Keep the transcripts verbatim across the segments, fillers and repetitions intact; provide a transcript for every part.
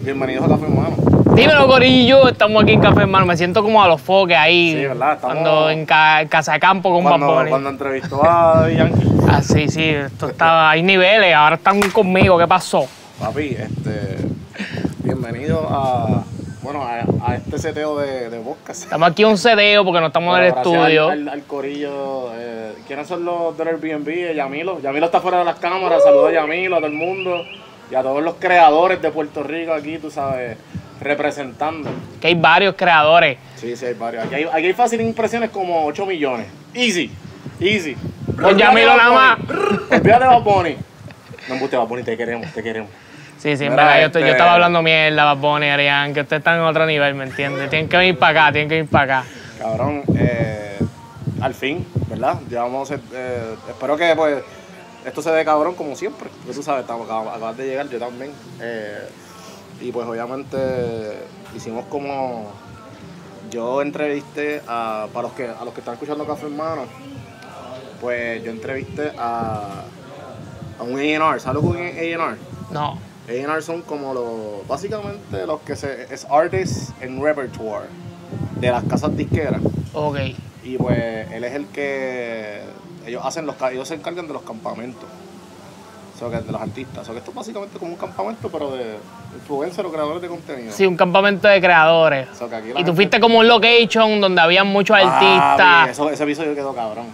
Bienvenidos a Café Hermano. Dímelo, Corillo, estamos aquí en Café Hermano. Me siento como a los foques ahí. Sí, ¿verdad? Estamos... Cuando en ca casa de campo con cuando, Bad Bunny. Cuando entrevistó a Yankee. Ah, sí, sí, esto estaba, hay niveles, ahora están conmigo, ¿qué pasó? Papi, este, bienvenido a, bueno, a, a este seteo de, de podcast. Estamos aquí en un sedeo porque no estamos en el estudio. Al, al, al corillo, eh, ¿quiénes son los del Airbnb? Eh, Yamilo. Yamilo está fuera de las cámaras, saludos a Yamilo, a todo el mundo y a todos los creadores de Puerto Rico aquí, tú sabes, representando. Que hay varios creadores. Sí, sí, hay varios. Aquí hay, aquí hay fácil impresiones como ocho millones. Easy, easy. Con Yamilo nada más. Olvídate de Bad Bunny. No embuste, Bad Bunny, te queremos, te queremos. Sí, sí, en Mira, verdad, yo, este... estoy, yo estaba hablando mierda, Bad Bunny, Arián, que ustedes están en otro nivel, ¿me entiendes? Tienen que venir para acá, tienen que venir para acá. Cabrón, eh, al fin, ¿verdad? Ya vamos a hacer, eh, espero que pues esto se dé cabrón como siempre, porque tú sabes, estamos, acabas de llegar, yo también. Eh, y pues obviamente hicimos como, yo entrevisté a, para los que, a los que están escuchando Café Hermano, pues yo entrevisté a, a un A and R, ¿sabes lo que es un A and R? No. A and R son como los, básicamente los que se, es Artists and Repertoire de las casas disqueras. Ok. Y pues él es el que, ellos hacen los, ellos se encargan de los campamentos, o sea, que de los artistas. O sea, que esto es básicamente como un campamento, pero de influencers o creadores de contenido. Sí, un campamento de creadores. O sea, que aquí y tú gente... fuiste como un location donde había muchos ah, artistas. Eso, ese episodio quedó cabrón.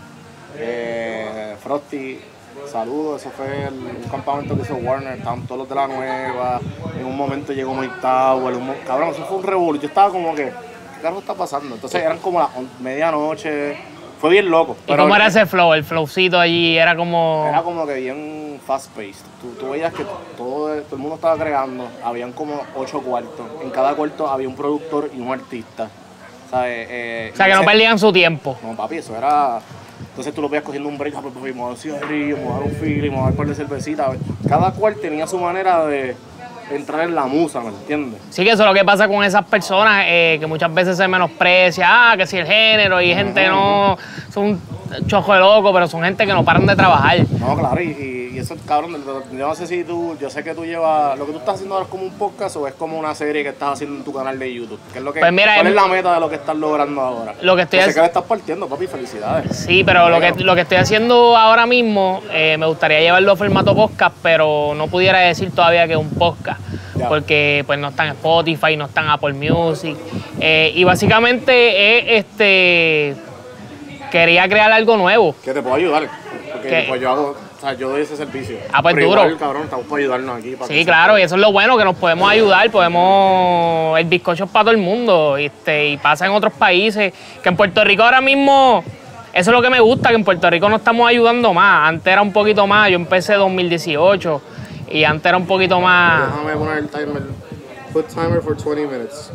Eh, Frosty, saludos, eso fue el, un campamento que hizo Warner, estaban todos los de la nueva. En un momento llegó Mike Tower, un, cabrón, eso fue un revuelo. Yo estaba como que, ¿qué carajo está pasando? Entonces eran como las medianoche, fue bien loco. ¿Y cómo era ese flow? El flowcito allí era como... Era como que bien fast-paced. Tú, tú veías que todo, todo el mundo estaba creando, habían como ocho cuartos. En cada cuarto había un productor y un artista. ¿Sabes? Eh, o sea, que no perdían su tiempo. No, papi, eso era... Entonces tú lo veías cogiendo un break, papi, papi, me voy a dar un cigarrillo, me voy a dar un feeling, me voy a dar un par de cervecitas. Cada cual tenía su manera de entrar en la musa, ¿me entiendes? Sí, que eso es lo que pasa con esas personas, eh, que muchas veces se menosprecia, ah, que si el género, y gente no, son un chojo de loco, pero son gente que no paran de trabajar. No, claro, y, y, y eso, cabrón, yo no sé si tú, yo sé que tú llevas, lo que tú estás haciendo ahora es como un podcast o es como una serie que estás haciendo en tu canal de YouTube. ¿Qué es lo que, pues mira, ¿Cuál es, es la meta de lo que estás logrando ahora? Lo que estoy yo sé que le estás partiendo, papi, felicidades. Sí, pero lo que, lo que estoy haciendo ahora mismo, eh, me gustaría llevarlo a formato podcast, pero no pudiera decir todavía que es un podcast. Ya. Porque pues no está en Spotify, no está en Apple Music. Eh, y básicamente es este quería crear algo nuevo. Que te puedo ayudar. Porque ¿Qué? pues yo hago, o sea, yo doy ese servicio. Ah, pues pero duro. Igual, cabrón, estamos para ayudarnos aquí. Para sí, claro, y eso es lo bueno, que nos podemos ayudar, podemos. El bizcocho es para todo el mundo. Este, y pasa en otros países. Que en Puerto Rico ahora mismo. Eso es lo que me gusta, que en Puerto Rico nos estamos ayudando más. Antes era un poquito más, yo empecé en dos mil dieciocho. Y antes era un poquito más... Déjame poner el timer. Put timer for twenty minutes.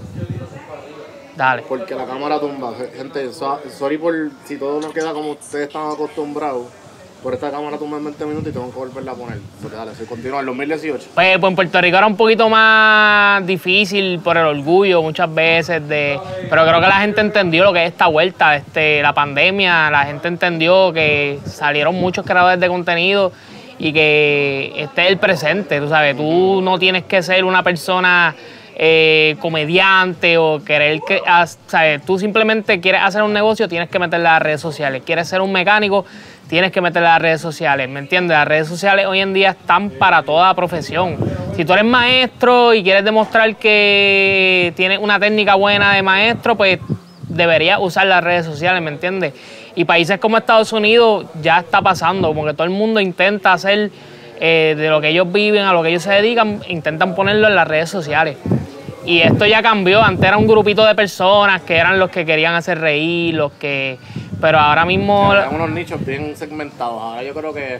Dale. Porque la cámara tumba. Gente, so, sorry por si todo nos queda como ustedes están acostumbrados. Por esta cámara tumba en veinte minutos y tengo que volverla a poner. Porque dale, si continúa en dos mil dieciocho. Pues, pues en Puerto Rico era un poquito más difícil por el orgullo muchas veces. de Pero creo que la gente entendió lo que es esta vuelta, este, la pandemia. La gente entendió que salieron muchos creadores de contenido y que este es el presente, tú sabes, tú no tienes que ser una persona eh, comediante o querer que, sabes, tú simplemente quieres hacer un negocio, tienes que meterle a las redes sociales, quieres ser un mecánico, tienes que meterle a las redes sociales, ¿me entiendes? Las redes sociales hoy en día están para toda profesión. Si tú eres maestro y quieres demostrar que tienes una técnica buena de maestro, pues deberías usar las redes sociales, ¿me entiendes? Y países como Estados Unidos ya está pasando, como que todo el mundo intenta hacer eh, de lo que ellos viven, a lo que ellos se dedican, intentan ponerlo en las redes sociales. Y esto ya cambió, antes era un grupito de personas que eran los que querían hacer reír, los que... Pero ahora mismo... Eran unos nichos bien segmentados, ahora yo creo que...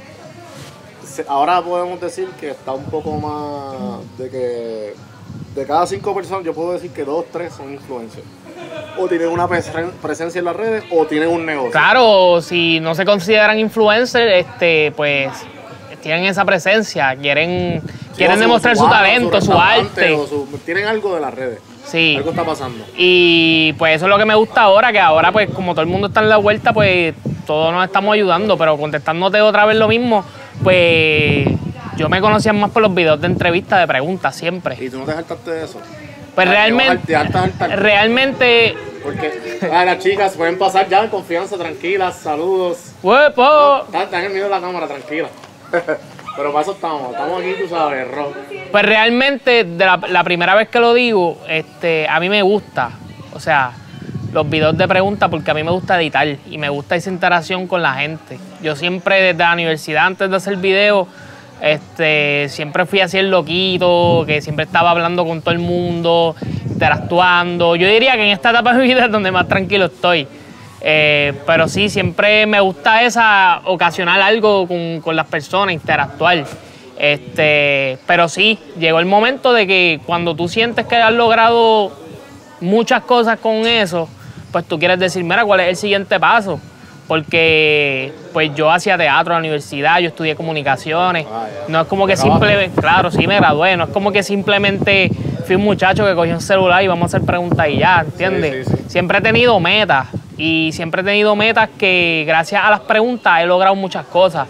Ahora podemos decir que está un poco más de que... De cada cinco personas yo puedo decir que dos, tres son influencers. O tienen una presencia en las redes o tienen un negocio. Claro, si no se consideran influencers, este, pues tienen esa presencia, quieren, sí, quieren su, demostrar su, su talento, su, su arte. O su, tienen algo de las redes. Sí. Algo está pasando. Y pues eso es lo que me gusta ahora, que ahora pues como todo el mundo está en la vuelta, pues todos nos estamos ayudando, pero contestándote otra vez lo mismo, pues yo me conocía más por los videos de entrevistas, de preguntas, siempre. ¿Y tú no te saltaste de eso? Pues realmente, te hartas, hartas, realmente... Porque ah, las chicas pueden pasar ya en confianza, tranquilas, saludos. ¡Huepo! No, están, están en el medio de la cámara, tranquila. Pero para eso estamos, estamos aquí, tú sabes, rojo. Pues realmente, de la, la primera vez que lo digo, este, a mí me gusta, o sea, los videos de preguntas porque a mí me gusta editar y me gusta esa interacción con la gente. Yo siempre desde la universidad, antes de hacer videos, este, siempre fui así el loquito, que siempre estaba hablando con todo el mundo, interactuando. Yo diría que en esta etapa de mi vida es donde más tranquilo estoy. Eh, pero sí, siempre me gusta esa ocasionar algo con, con las personas, interactuar. Este, pero sí, llegó el momento de que cuando tú sientes que has logrado muchas cosas con eso, pues tú quieres decir, mira, ¿cuál es el siguiente paso? Porque pues yo hacía teatro en la universidad, yo estudié comunicaciones. Ah, yeah. No es como que simplemente, claro, sí me gradué, no es como que simplemente fui un muchacho que cogió un celular y vamos a hacer preguntas y ya, ¿entiendes? Sí, sí, sí. Siempre he tenido metas y siempre he tenido metas que gracias a las preguntas he logrado muchas cosas.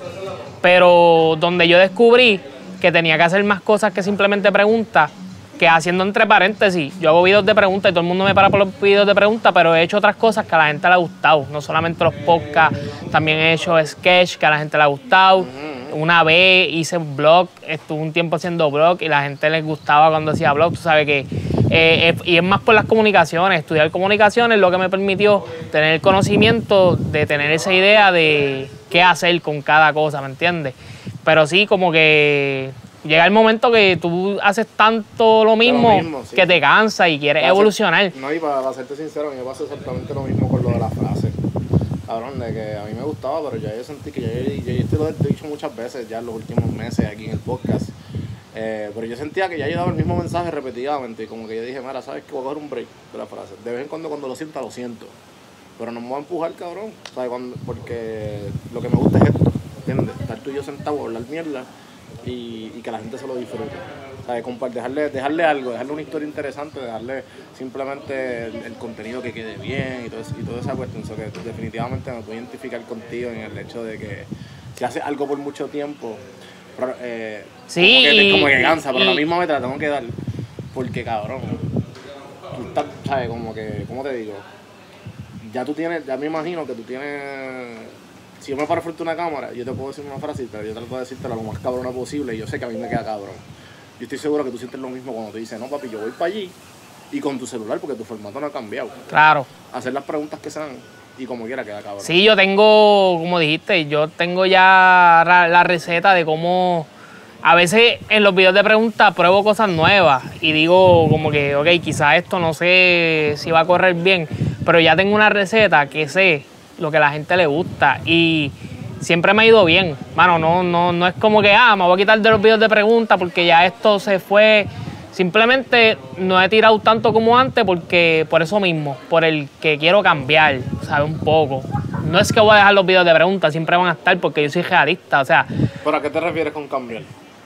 Pero donde yo descubrí que tenía que hacer más cosas que simplemente preguntas, que haciendo entre paréntesis, yo hago videos de preguntas y todo el mundo me para por los videos de preguntas, pero he hecho otras cosas que a la gente le ha gustado, no solamente los podcasts, también he hecho sketch que a la gente le ha gustado. Una vez hice un blog, estuve un tiempo haciendo blog y la gente les gustaba cuando hacía blog, tú sabes que, eh, es, y es más por las comunicaciones, estudiar comunicaciones es lo que me permitió tener el conocimiento de tener esa idea de qué hacer con cada cosa, ¿me entiendes? Pero sí, como que llega el momento que tú haces tanto lo mismo, lo mismo sí, que te cansa y quieres para evolucionar. Ser, no, y para, para serte sincero, a mí me pasa exactamente lo mismo con lo de la frase. Cabrón, de que a mí me gustaba, pero ya yo sentí que ya yo, ya yo esto lo he dicho muchas veces ya en los últimos meses aquí en el podcast. Eh, pero yo sentía que ya yo daba el mismo mensaje repetidamente y como que yo dije, mira, ¿sabes qué? Voy a coger un break de la frase. De vez en cuando cuando lo sienta, lo siento. Pero no me voy a empujar, cabrón. ¿Sabes? Cuando, porque lo que me gusta es esto, ¿entiendes? Estar tú y yo sentados, hablar mierda y, y que la gente se lo disfrute. ¿Sabes? Dejarle, dejarle algo, dejarle una historia interesante, dejarle simplemente el, el contenido que quede bien y, todo, y toda esa cuestión. So que definitivamente me puedo identificar contigo en el hecho de que si haces algo por mucho tiempo, eh, sí, como, que, y, como que cansa, pero y, a la misma vez te la tengo que dar. Porque, cabrón, tú estás, ¿sabes? Como que, ¿cómo te digo? Ya tú tienes, ya me imagino que tú tienes... Si yo me paro frente a una cámara, yo te puedo decir una frase, pero yo trato de decírtela lo más cabrona posible y yo sé que a mí me queda cabrón. Yo estoy seguro que tú sientes lo mismo cuando te dicen, no papi, yo voy para allí y con tu celular porque tu formato no ha cambiado. Claro. Hacer las preguntas que sean y como quiera queda cabrón. Sí, yo tengo, como dijiste, yo tengo ya la, la receta de cómo... A veces en los videos de preguntas pruebo cosas nuevas y digo como que, ok, quizás esto no sé si va a correr bien, pero ya tengo una receta que sé lo que a la gente le gusta y siempre me ha ido bien. Mano, no, no, no es como que, ah, me voy a quitar de los videos de preguntas porque ya esto se fue. Simplemente no he tirado tanto como antes porque por eso mismo, por el que quiero cambiar, ¿sabes? Un poco. No es que voy a dejar los videos de preguntas, siempre van a estar porque yo soy realista, o sea... ¿Pero a qué te refieres con cambiar?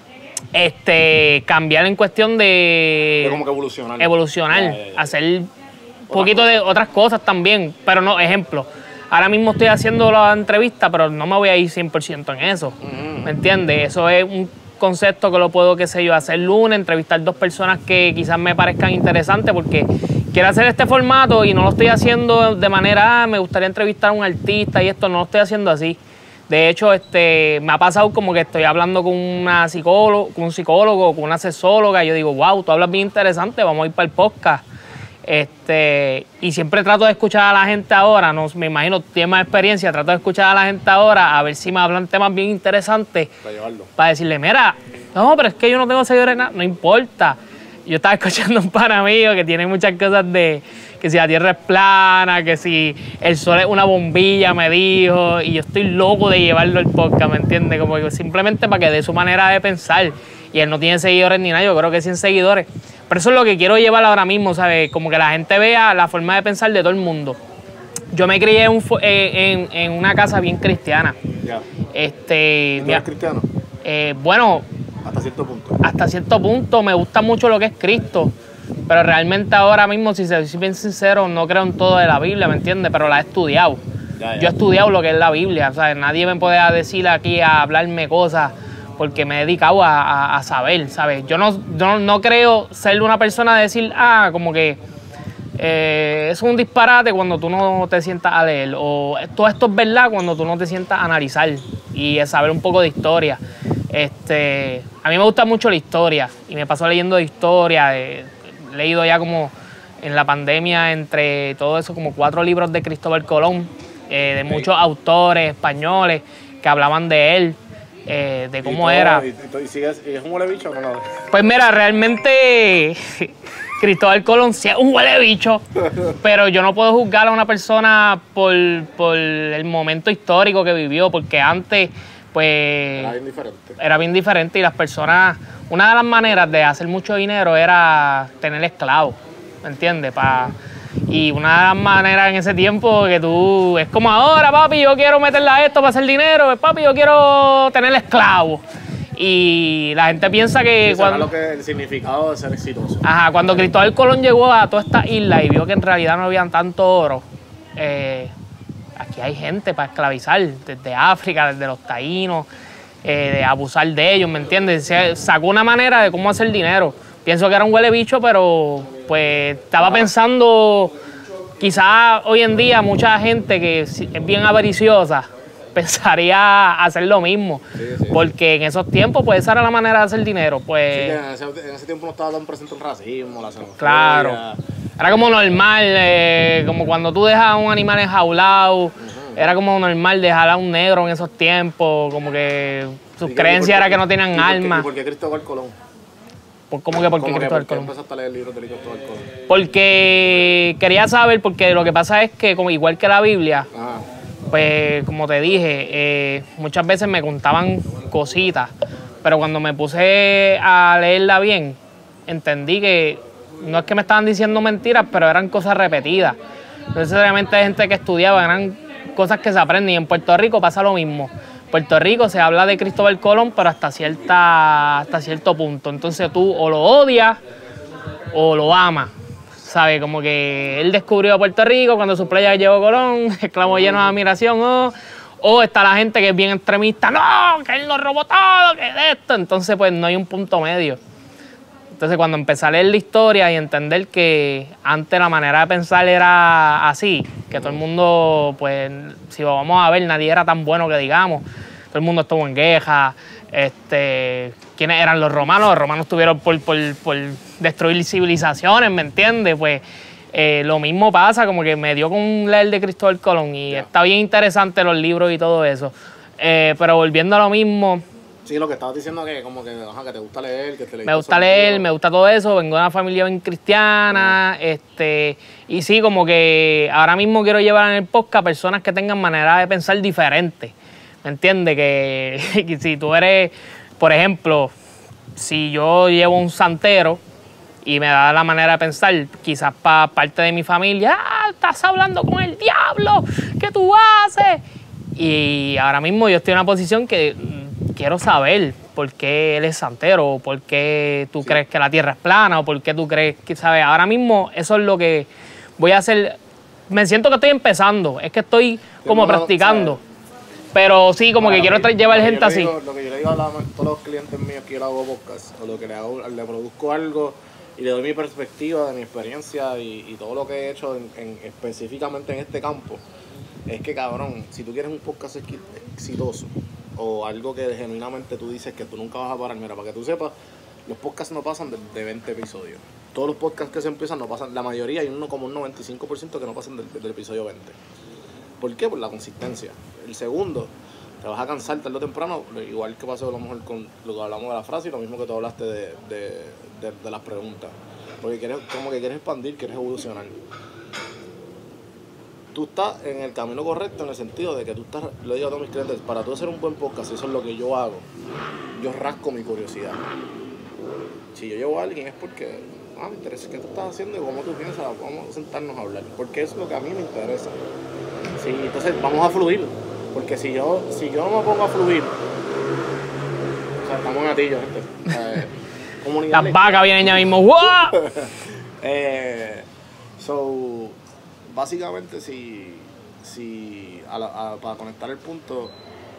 Este, cambiar en cuestión de... De como que evolucionar. Evolucionar, ya, ya, ya. Hacer un poquito de otras cosas también, pero no, ejemplo... Ahora mismo estoy haciendo la entrevista, pero no me voy a ir cien por ciento en eso, mm. ¿me entiendes? Eso es un concepto que lo puedo, qué sé yo, hacer lunes, entrevistar dos personas que quizás me parezcan interesantes, porque quiero hacer este formato y no lo estoy haciendo de manera, ah, me gustaría entrevistar a un artista y esto, no lo estoy haciendo así. De hecho, este, me ha pasado como que estoy hablando con, una psicólogo, con un psicólogo, con una sexóloga, y yo digo, wow, tú hablas bien interesante, vamos a ir para el podcast. Este, y siempre trato de escuchar a la gente ahora, no, me imagino tienes más experiencia, trato de escuchar a la gente ahora a ver si me hablan temas bien interesantes para llevarlo. Para decirle, mira, no, pero es que yo no tengo seguidores, nada, no importa. Yo estaba escuchando a un pana mío que tiene muchas cosas de que si la tierra es plana, que si el sol es una bombilla, me dijo, y yo estoy loco de llevarlo al podcast, ¿me entiendes? Como que simplemente para que dé su manera de pensar. Y él no tiene seguidores ni nada, yo creo que cien seguidores. Pero eso es lo que quiero llevar ahora mismo, ¿sabes? Como que la gente vea la forma de pensar de todo el mundo. Yo me crié en, un, eh, en, en una casa bien cristiana. Ya. Este, ¿Tú eres cristiano? Eh, bueno... Hasta cierto punto. Hasta cierto punto. Me gusta mucho lo que es Cristo. Pero realmente ahora mismo, si soy bien sincero, no creo en todo de la Biblia, ¿me entiendes? Pero la he estudiado. Ya, ya. Yo he estudiado lo que es la Biblia. O sea, nadie me puede decir aquí a hablarme cosas porque me he dedicado a, a, a saber, ¿sabes? Yo no, no, no creo ser una persona de decir, ah, como que eh, es un disparate cuando tú no te sientas a leer, o todo esto es verdad cuando tú no te sientas a analizar y a saber un poco de historia. Este, a mí me gusta mucho la historia y me paso leyendo de historia, de, he leído ya como en la pandemia entre todo eso como cuatro libros de Cristóbal Colón, eh, de muchos autores españoles que hablaban de él, eh, de cómo todo, era. Y, y, y, sigues, ¿Y es un huele bicho o no? Pues mira, realmente Cristóbal Colón sí es un huele bicho, pero yo no puedo juzgar a una persona por, por el momento histórico que vivió, porque antes pues era bien diferente. Era bien diferente y las personas, una de las maneras de hacer mucho dinero era tener esclavos, ¿me entiendes? Pa, y una de las maneras en ese tiempo que tú, es como ahora, papi, yo quiero meterle a esto para hacer dinero, papi, yo quiero tener esclavos. Y la gente piensa que... Cuando, lo que el significado de ser exitoso. Ajá, cuando Cristóbal Colón llegó a toda esta isla y vio que en realidad no había tanto oro, eh, aquí hay gente para esclavizar, desde África, desde los taínos, eh, de abusar de ellos, ¿me entiendes? Se sacó una manera de cómo hacer dinero. Pienso que era un huele bicho, pero pues estaba pensando, quizás hoy en día mucha gente que es bien avariciosa pensaría hacer lo mismo, sí, sí. Porque en esos tiempos pues esa era la manera de hacer dinero. Pues, sí, en, ese, en ese tiempo no estaba tan presente el racismo, la xenofobia. Claro, era como normal, eh, como cuando tú dejas a un animal enjaulado, uh-huh. Era como normal dejar a un negro en esos tiempos, como que sus creencias era que no tenían ¿y alma. ¿Y por qué Cristóbal Colón? ¿Cómo que por qué Cristóbal Colón? ¿Por qué empezaste a leer el libro de Cristóbal Colón? Porque quería saber, porque lo que pasa es que como igual que la Biblia, ah. pues como te dije, eh, muchas veces me contaban cositas, pero cuando me puse a leerla bien, entendí que no es que me estaban diciendo mentiras, pero eran cosas repetidas. No necesariamente hay gente que estudiaba, eran cosas que se aprenden, y en Puerto Rico pasa lo mismo. En Puerto Rico se habla de Cristóbal Colón, pero hasta, cierta, hasta cierto punto. Entonces tú o lo odias o lo amas, ¿sabes? Como que él descubrió Puerto Rico cuando su playa llegó Colón, exclamó lleno de admiración, oh, o está la gente que es bien extremista, no, que él lo robó todo, que es esto. Entonces pues no hay un punto medio. Entonces cuando empecé a leer la historia y entender que antes la manera de pensar era así, que todo el mundo, pues, si lo vamos a ver, nadie era tan bueno que digamos, todo el mundo estuvo en guerra, este, ¿quiénes eran los romanos? Los romanos tuvieron por, por, por destruir civilizaciones, ¿me entiendes? Pues eh, lo mismo pasa, como que me dio con leer de Cristóbal Colón y yeah. Está bien interesante los libros y todo eso, eh, pero volviendo a lo mismo... Sí, lo que estabas diciendo que como que, ajá, que te gusta leer, que te Me gusta leer, me gusta todo eso, vengo de una familia bien cristiana, uh-huh. este, y sí, como que ahora mismo quiero llevar en el podcast personas que tengan manera de pensar diferente, ¿me entiendes? Que, que si tú eres, por ejemplo, si yo llevo un santero y me da la manera de pensar, quizás para parte de mi familia, ah, estás hablando con el diablo, ¿qué tú haces? Y ahora mismo yo estoy en una posición que quiero saber por qué él es santero, o por qué tú sí. crees que la tierra es plana, o por qué tú crees que, ¿sabes? Ahora mismo eso es lo que voy a hacer. Me siento que estoy empezando, es que estoy como sí, practicando. ¿Sabes? Pero sí, como bueno, que quiero llevar gente así. Digo, lo que yo le digo a, la, a todos los clientes míos que yo le hago podcast, o lo que le hago, le produzco algo y le doy mi perspectiva de mi experiencia y, y todo lo que he hecho en, en, específicamente en este campo, es que, cabrón, si tú quieres un podcast exitoso, o algo que genuinamente tú dices que tú nunca vas a parar, mira, para que tú sepas, los podcasts no pasan de, de veinte episodios. Todos los podcasts que se empiezan no pasan, la mayoría hay uno como un noventa y cinco por ciento que no pasan del, del episodio veinte. ¿Por qué? Por la consistencia. El segundo, te vas a cansar tarde o temprano, igual que pasó a lo mejor con lo que hablamos de la frase y lo mismo que tú hablaste de, de, de, de las preguntas. Porque quieres, como que quieres expandir, quieres evolucionar. Tú estás en el camino correcto en el sentido de que tú estás, lo digo a todos mis clientes, para tú hacer un buen podcast, eso es lo que yo hago, yo rasco mi curiosidad. Si yo llevo a alguien es porque, ah, me interesa qué tú estás haciendo y cómo tú piensas, vamos a sentarnos a hablar, porque eso es lo que a mí me interesa. Sí, entonces vamos a fluir, porque si yo, si yo no me pongo a fluir, o sea, estamos en gatillo, gente. Eh, comunidad. Las vacas vienen ya mismo, ¡wow! eh, so... Básicamente, si, si a la, a, para conectar el punto,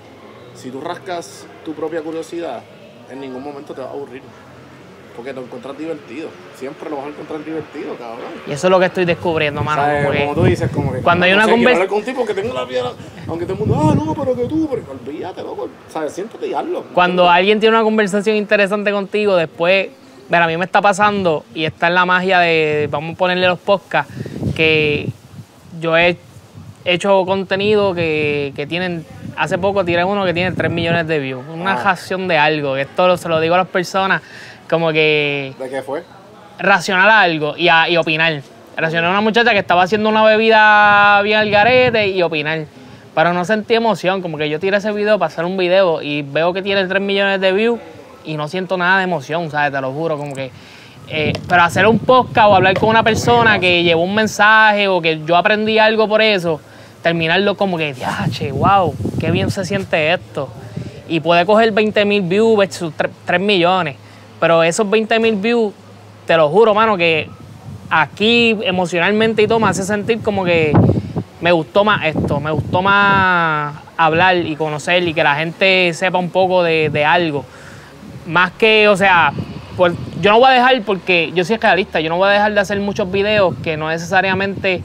si tú rascas tu propia curiosidad, en ningún momento te vas a aburrir. Porque lo encuentras divertido. Siempre lo vas a encontrar divertido, cabrón. Y eso es lo que estoy descubriendo, mano. O sea, como, como tú dices, como que... Cuando hay no una sé, quiero conversación... hablar con un tipo que tengo la piedra... Aunque todo el mundo, ah, no, pero que tú... Pero olvídate, loco. ¿Sabes? Siéntate y hazlo. Cuando alguien tiene una conversación interesante contigo, después... Mira, a mí me está pasando, y está en la magia de... Vamos a ponerle los podcasts, que yo he hecho contenido que, que tienen... Hace poco tiré uno que tiene tres millones de views. Una Ah. ración de algo. Que esto lo, se lo digo a las personas como que... ¿De qué fue? Racionar a algo y, a, y opinar. Racionar a una muchacha que estaba haciendo una bebida bien al garete y opinar. Pero no sentí emoción. Como que yo tiré ese video para hacer un video y veo que tiene tres millones de views y no siento nada de emoción, ¿sabes? Te lo juro. Como que... Eh, pero hacer un podcast o hablar con una persona que llevó un mensaje o que yo aprendí algo por eso, terminarlo como que, diache, wow, qué bien se siente esto. Y puede coger veinte mil views versus tres millones. Pero esos veinte mil views, te lo juro, mano, que aquí emocionalmente y todo me hace sentir como que me gustó más esto, me gustó más hablar y conocer y que la gente sepa un poco de, de algo. Más que, o sea, pues, yo no voy a dejar, porque yo soy realista, yo no voy a dejar de hacer muchos videos que no necesariamente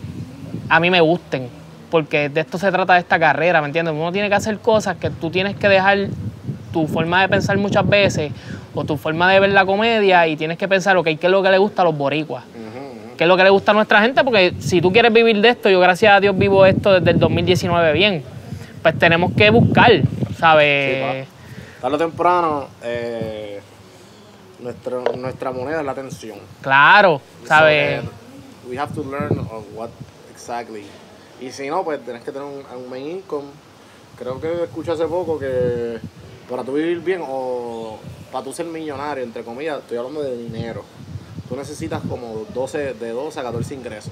a mí me gusten, porque de esto se trata de esta carrera, ¿me entiendes? Uno tiene que hacer cosas que tú tienes que dejar tu forma de pensar muchas veces o tu forma de ver la comedia y tienes que pensar, ok, ¿qué es lo que le gusta a los boricuas? Uh-huh, uh-huh. ¿Qué es lo que le gusta a nuestra gente? Porque si tú quieres vivir de esto, yo gracias a Dios vivo esto desde el dos mil diecinueve bien, pues tenemos que buscar, ¿sabes? Sí, tarde o temprano, eh, nuestra, nuestra moneda es la atención. Claro, ¿sabes? So, uh, we have to learn on what exactly. Y si no, pues tienes que tener un, un main income. Creo que escuché hace poco que para tú vivir bien o para tú ser millonario, entre comillas, estoy hablando de dinero, tú necesitas como doce, de doce a catorce ingresos.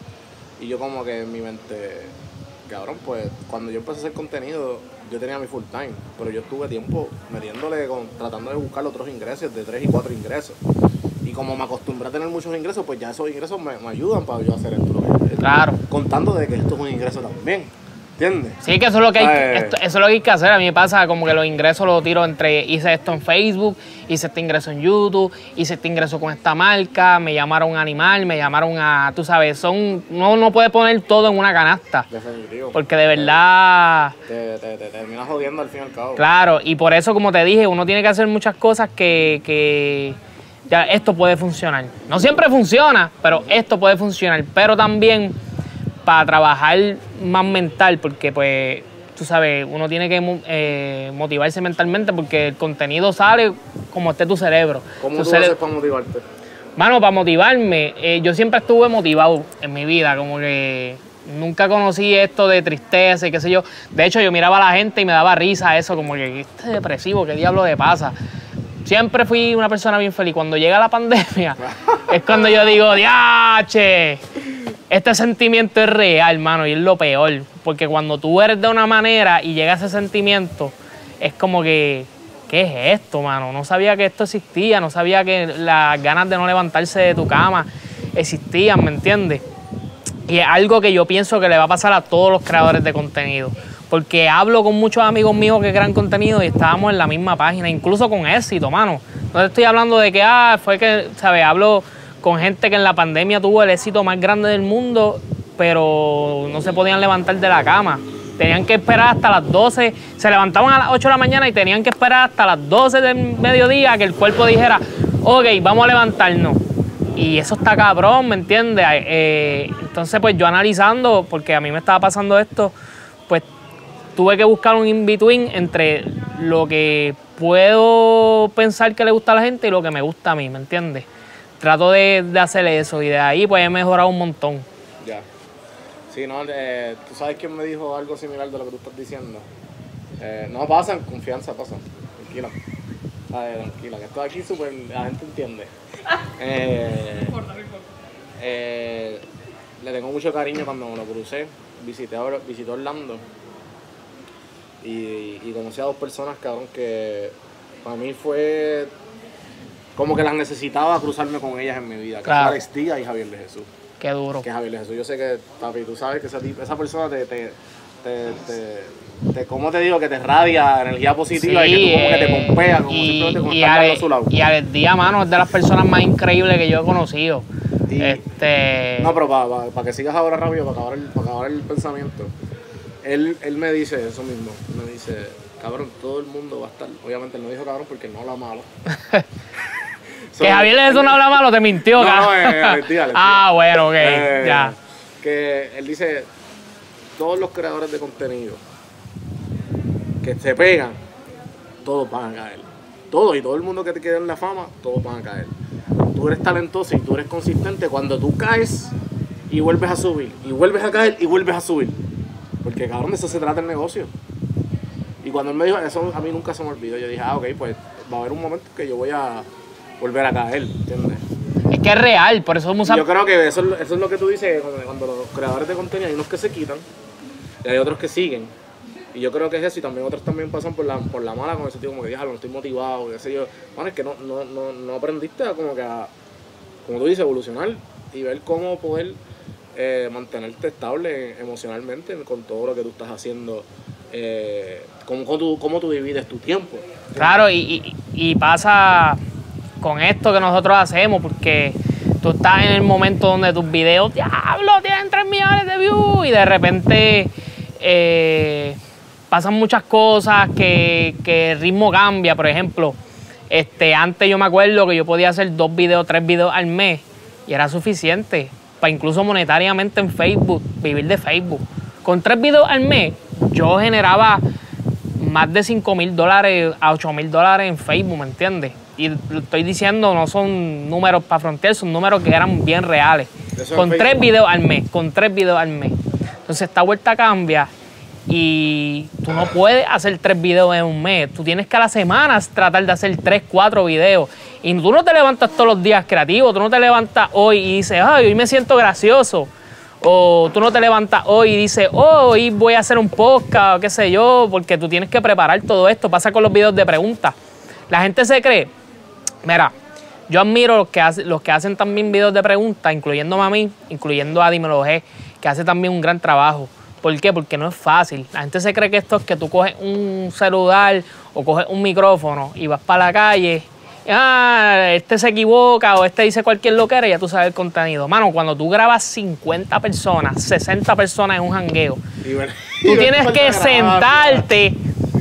Y yo como que en mi mente, cabrón, pues cuando yo empecé a hacer contenido, yo tenía mi full time, pero yo estuve tiempo metiéndole, con, tratando de buscar otros ingresos, de tres y cuatro ingresos. Y como me acostumbré a tener muchos ingresos, pues ya esos ingresos me, me ayudan para yo hacer esto. Claro. Contando de que esto es un ingreso también. ¿Entiendes? Sí, que eso es lo que hay, eh, esto, eso es lo que hay que hacer. A mí me pasa como que los ingresos los tiro entre, hice esto en Facebook, hice este ingreso en YouTube, hice este ingreso con esta marca, me llamaron a animal, me llamaron a, tú sabes, son, no, no puede poner todo en una canasta. Definitivo. Porque de verdad... Te, te, te terminas jodiendo al fin y al cabo. Claro, y por eso, como te dije, uno tiene que hacer muchas cosas que... que ya, esto puede funcionar. No siempre funciona, pero esto puede funcionar. Pero también para trabajar más mental, porque pues, tú sabes, uno tiene que eh, motivarse mentalmente porque el contenido sale como esté tu cerebro. ¿Cómo tu tú cere... haces para motivarte? Mano, para motivarme, eh, yo siempre estuve motivado en mi vida, como que nunca conocí esto de tristeza y qué sé yo. De hecho, yo miraba a la gente y me daba risa eso, como que este depresivo, ¿qué diablo le pasa? Siempre fui una persona bien feliz. Cuando llega la pandemia, es cuando yo digo, ¡diache! Este sentimiento es real, mano, y es lo peor. Porque cuando tú eres de una manera y llega ese sentimiento, es como que, ¿qué es esto, mano? No sabía que esto existía, no sabía que las ganas de no levantarse de tu cama existían, ¿me entiendes? Y es algo que yo pienso que le va a pasar a todos los creadores de contenido. Porque hablo con muchos amigos míos que crean contenido y estábamos en la misma página, incluso con éxito, mano. No te estoy hablando de que, ah, fue que, ¿sabes? Hablo con gente que en la pandemia tuvo el éxito más grande del mundo, pero no se podían levantar de la cama. Tenían que esperar hasta las doce, se levantaban a las ocho de la mañana y tenían que esperar hasta las doce del mediodía que el cuerpo dijera, ok, vamos a levantarnos. Y eso está cabrón, ¿me entiendes? Eh, entonces, pues yo analizando, porque a mí me estaba pasando esto, pues tuve que buscar un in-between entre lo que puedo pensar que le gusta a la gente y lo que me gusta a mí, ¿me entiendes? Trato de, de hacer eso y de ahí pues he mejorado un montón. Ya. Sí, no, eh, ¿tú sabes quién me dijo algo similar de lo que tú estás diciendo? Eh, no, pasa, en confianza, pasa. Tranquila. Ver, tranquila, que esto aquí súper, la gente entiende. Eh, eh, le tengo mucho cariño cuando me lo crucé. Visité, visité Orlando. Y, y conocí a dos personas, cabrón, que para mí fue como que las necesitaba cruzarme con ellas en mi vida. Que claro. fue Alex y Javier de Jesús. Qué duro. Que Javier de Jesús. Yo sé que, papi, tú sabes que esa, esa persona te, te, te, te, te, ¿cómo te digo? Que te radia energía positiva sí, y que tú como eh, que te pompeas, como y, simplemente con y estar Ale, a su lado. Y Alex Díaz, mano, es de las personas más increíbles que yo he conocido. Y, este... No, pero para pa, pa que sigas ahora rápido, para acabar el, para acabar el pensamiento, él, él me dice eso mismo, me dice, cabrón, todo el mundo va a estar, obviamente él no dijo cabrón porque no habla malo. So, que Javier eso no habla malo, te mintió, no, no, eh, mentira, mentira. Ah, bueno, ok, eh, ya. Que él dice, todos los creadores de contenido que se pegan, todos van a caer. Todos y todo el mundo que te queda en la fama, todos van a caer. Tú eres talentoso y tú eres consistente cuando tú caes y vuelves a subir, y vuelves a caer y vuelves a subir. Porque cabrón, de eso se trata el negocio. Y cuando él me dijo eso, a mí nunca se me olvidó. Yo dije, ah, ok, pues va a haber un momento que yo voy a volver a caer, ¿entiendes? Es que es real, por eso vamos a... Yo creo que eso, eso es lo que tú dices, cuando, cuando los creadores de contenido hay unos que se quitan y hay otros que siguen. Y yo creo que es eso, y también otros también pasan por la, por la mala con ese tipo, como que diablo, no estoy motivado, qué sé yo. Bueno, es que no, no, no, no aprendiste a como que a, como tú dices, evolucionar y ver cómo poder eh, mantenerte estable emocionalmente con todo lo que tú estás haciendo, eh, cómo, cómo, tú, cómo tú divides tu tiempo. Claro, y, y, y pasa con esto que nosotros hacemos, porque tú estás en el momento donde tus videos, diablo, tienen tres millones de views, y de repente... Eh, pasan muchas cosas, que, que el ritmo cambia. Por ejemplo, este, antes yo me acuerdo que yo podía hacer dos videos, tres videos al mes y era suficiente para incluso monetariamente en Facebook, vivir de Facebook. Con tres videos al mes yo generaba más de cinco mil dólares a ocho mil dólares en Facebook, ¿me entiendes? Y lo estoy diciendo, no son números para frontear, son números que eran bien reales. Con tres videos al mes, con tres videos al mes. Entonces esta vuelta cambia. Y tú no puedes hacer tres videos en un mes. Tú tienes que a las semanas tratar de hacer tres, cuatro videos. Y tú no te levantas todos los días creativo. Tú no te levantas hoy y dices, ay, hoy me siento gracioso. O tú no te levantas hoy y dices, oh, hoy voy a hacer un podcast o qué sé yo. Porque tú tienes que preparar todo esto. Pasa con los videos de preguntas. La gente se cree. Mira, yo admiro los que, hace, los que hacen también videos de preguntas, incluyéndome a mí, incluyendo a Dímelo G, que hace también un gran trabajo. ¿Por qué? Porque no es fácil. La gente se cree que esto es que tú coges un celular o coges un micrófono y vas para la calle. Y, ah, este se equivoca o este dice cualquier loquera y ya tú sabes el contenido. Mano, cuando tú grabas cincuenta personas, sesenta personas en un jangueo, tú tienes que sentarte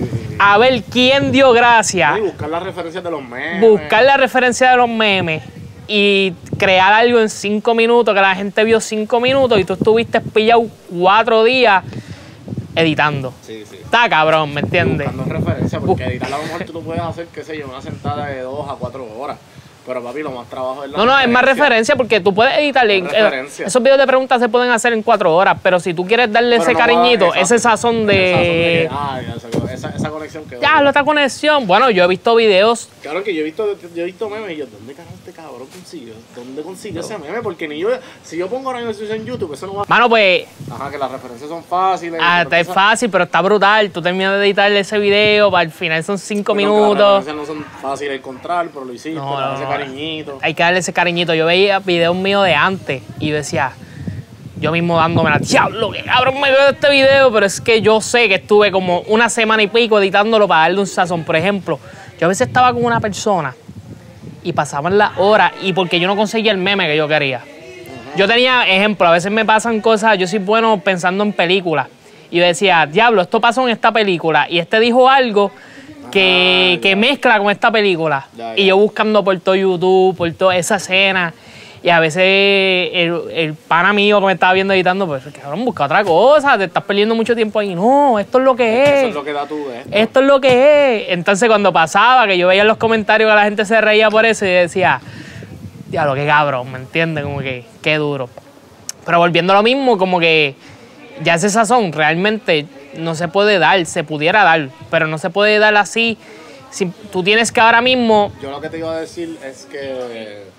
a ver quién dio gracia. Y buscar las referencias de los memes. Buscar la referencia de los memes. Y crear algo en cinco minutos, que la gente vio cinco minutos y tú estuviste pillado cuatro días editando. Sí, sí. Está cabrón, ¿me entiendes? Buscando referencias, porque editar a lo mejor tú lo puedes hacer, qué sé yo, una sentada de dos a cuatro horas. Pero papi, lo más trabajo es la No, no, es más referencia porque tú puedes editarle. Eh, esos videos de preguntas se pueden hacer en cuatro horas, pero si tú quieres darle pero ese no cariñito, va, ese sazón de... Ese sazón de que, ah, esa, esa conexión que... Ya, la otra conexión. Bueno, yo he visto videos... Claro que yo he visto, yo he visto memes y yo, ¿dónde carajo este cabrón consiguió? ¿Dónde consiguió no. ese meme? Porque ni yo, si yo pongo ahora mismo en YouTube, eso no va... Mano, pues... Ajá, que las referencias son fáciles. Ah, está es fácil, pero está brutal. Tú terminas de editarle ese video, para el final son cinco bueno, minutos. Las referencias no son fáciles de encontrar, pero lo hiciste, no, no, ese cariñito. Hay que darle ese cariñito. Yo veía videos míos de antes y decía, yo mismo dándome la diablo, que cabrón me veo este video, pero es que yo sé que estuve como una semana y pico editándolo para darle un sazón. Por ejemplo, yo a veces estaba con una persona y pasaban las horas y porque yo no conseguía el meme que yo quería. Yo tenía, ejemplo, a veces me pasan cosas, yo soy bueno pensando en películas y yo decía, diablo, esto pasó en esta película y este dijo algo que, ah, que mezcla con esta película. Ya, ya. Y yo buscando por todo YouTube, por toda esa escena. Y a veces el, el pana mío que me estaba viendo editando, pues, cabrón, busca otra cosa, te estás perdiendo mucho tiempo ahí. No, esto es lo que es. Eso es lo que da tú, ¿eh? Esto es lo que es. Entonces cuando pasaba, que yo veía en los comentarios que la gente se reía por eso, y decía, diablo, qué cabrón, ¿me entiendes? Como que, qué duro. Pero volviendo a lo mismo, como que ya ese sazón realmente no se puede dar, se pudiera dar, pero no se puede dar así. Si, tú tienes que ahora mismo... Yo lo que te iba a decir es que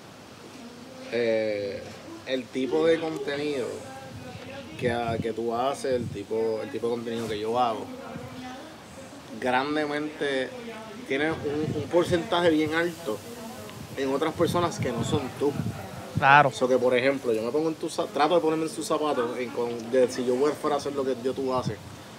eh, el tipo de contenido que, que tú haces, el tipo, el tipo de contenido que yo hago, grandemente tiene un, un porcentaje bien alto en otras personas que no son tú. Claro. O so que, por ejemplo, yo me pongo en tu trato de ponerme en tus zapatos, en, con, de, si yo fuera a hacer lo que yo tú haces,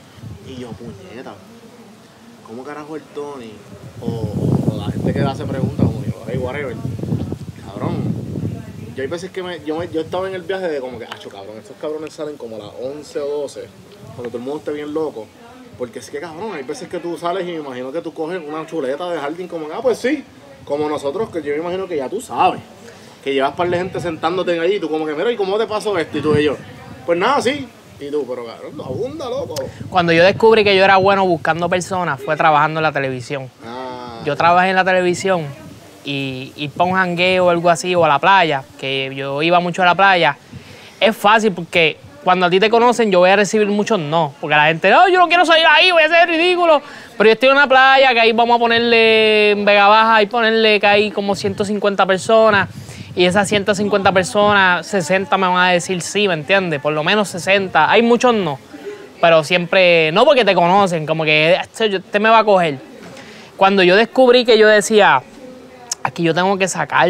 Y yo, puñeta, ¿cómo carajo el Tony? O, o, o la gente que hace preguntas como yo, hey, whatever. Cabrón, yo hay veces que me, yo, me, yo estaba en el viaje de como que, acho, cabrón, estos cabrones salen como a las once o doce, cuando todo el mundo esté bien loco. Porque es que, cabrón, hay veces que tú sales y me imagino que tú coges una chuleta de jardín como, ah, pues sí, como nosotros, que yo me imagino que ya tú sabes. Que llevas par de gente sentándote ahí y tú como que, mira, ¿y cómo te pasó esto? Y tú y yo, pues nada, sí. Y tú, pero cabrón, no abunda, loco. Cuando yo descubrí que yo era bueno buscando personas, fue trabajando en la televisión. Ah. Yo trabajé en la televisión y ir para un jangueo o algo así, o a la playa, que yo iba mucho a la playa, es fácil porque cuando a ti te conocen yo voy a recibir muchos no. Porque la gente, no, yo no quiero salir ahí, voy a ser ridículo. Pero yo estoy en una playa que ahí vamos a ponerle, en Vega Baja, y ponerle que hay como ciento cincuenta personas. Y esas ciento cincuenta personas, sesenta me van a decir sí, ¿me entiendes? Por lo menos sesenta. Hay muchos no, pero siempre, no porque te conocen, como que este me va a coger. Cuando yo descubrí que yo decía, aquí yo tengo que sacar,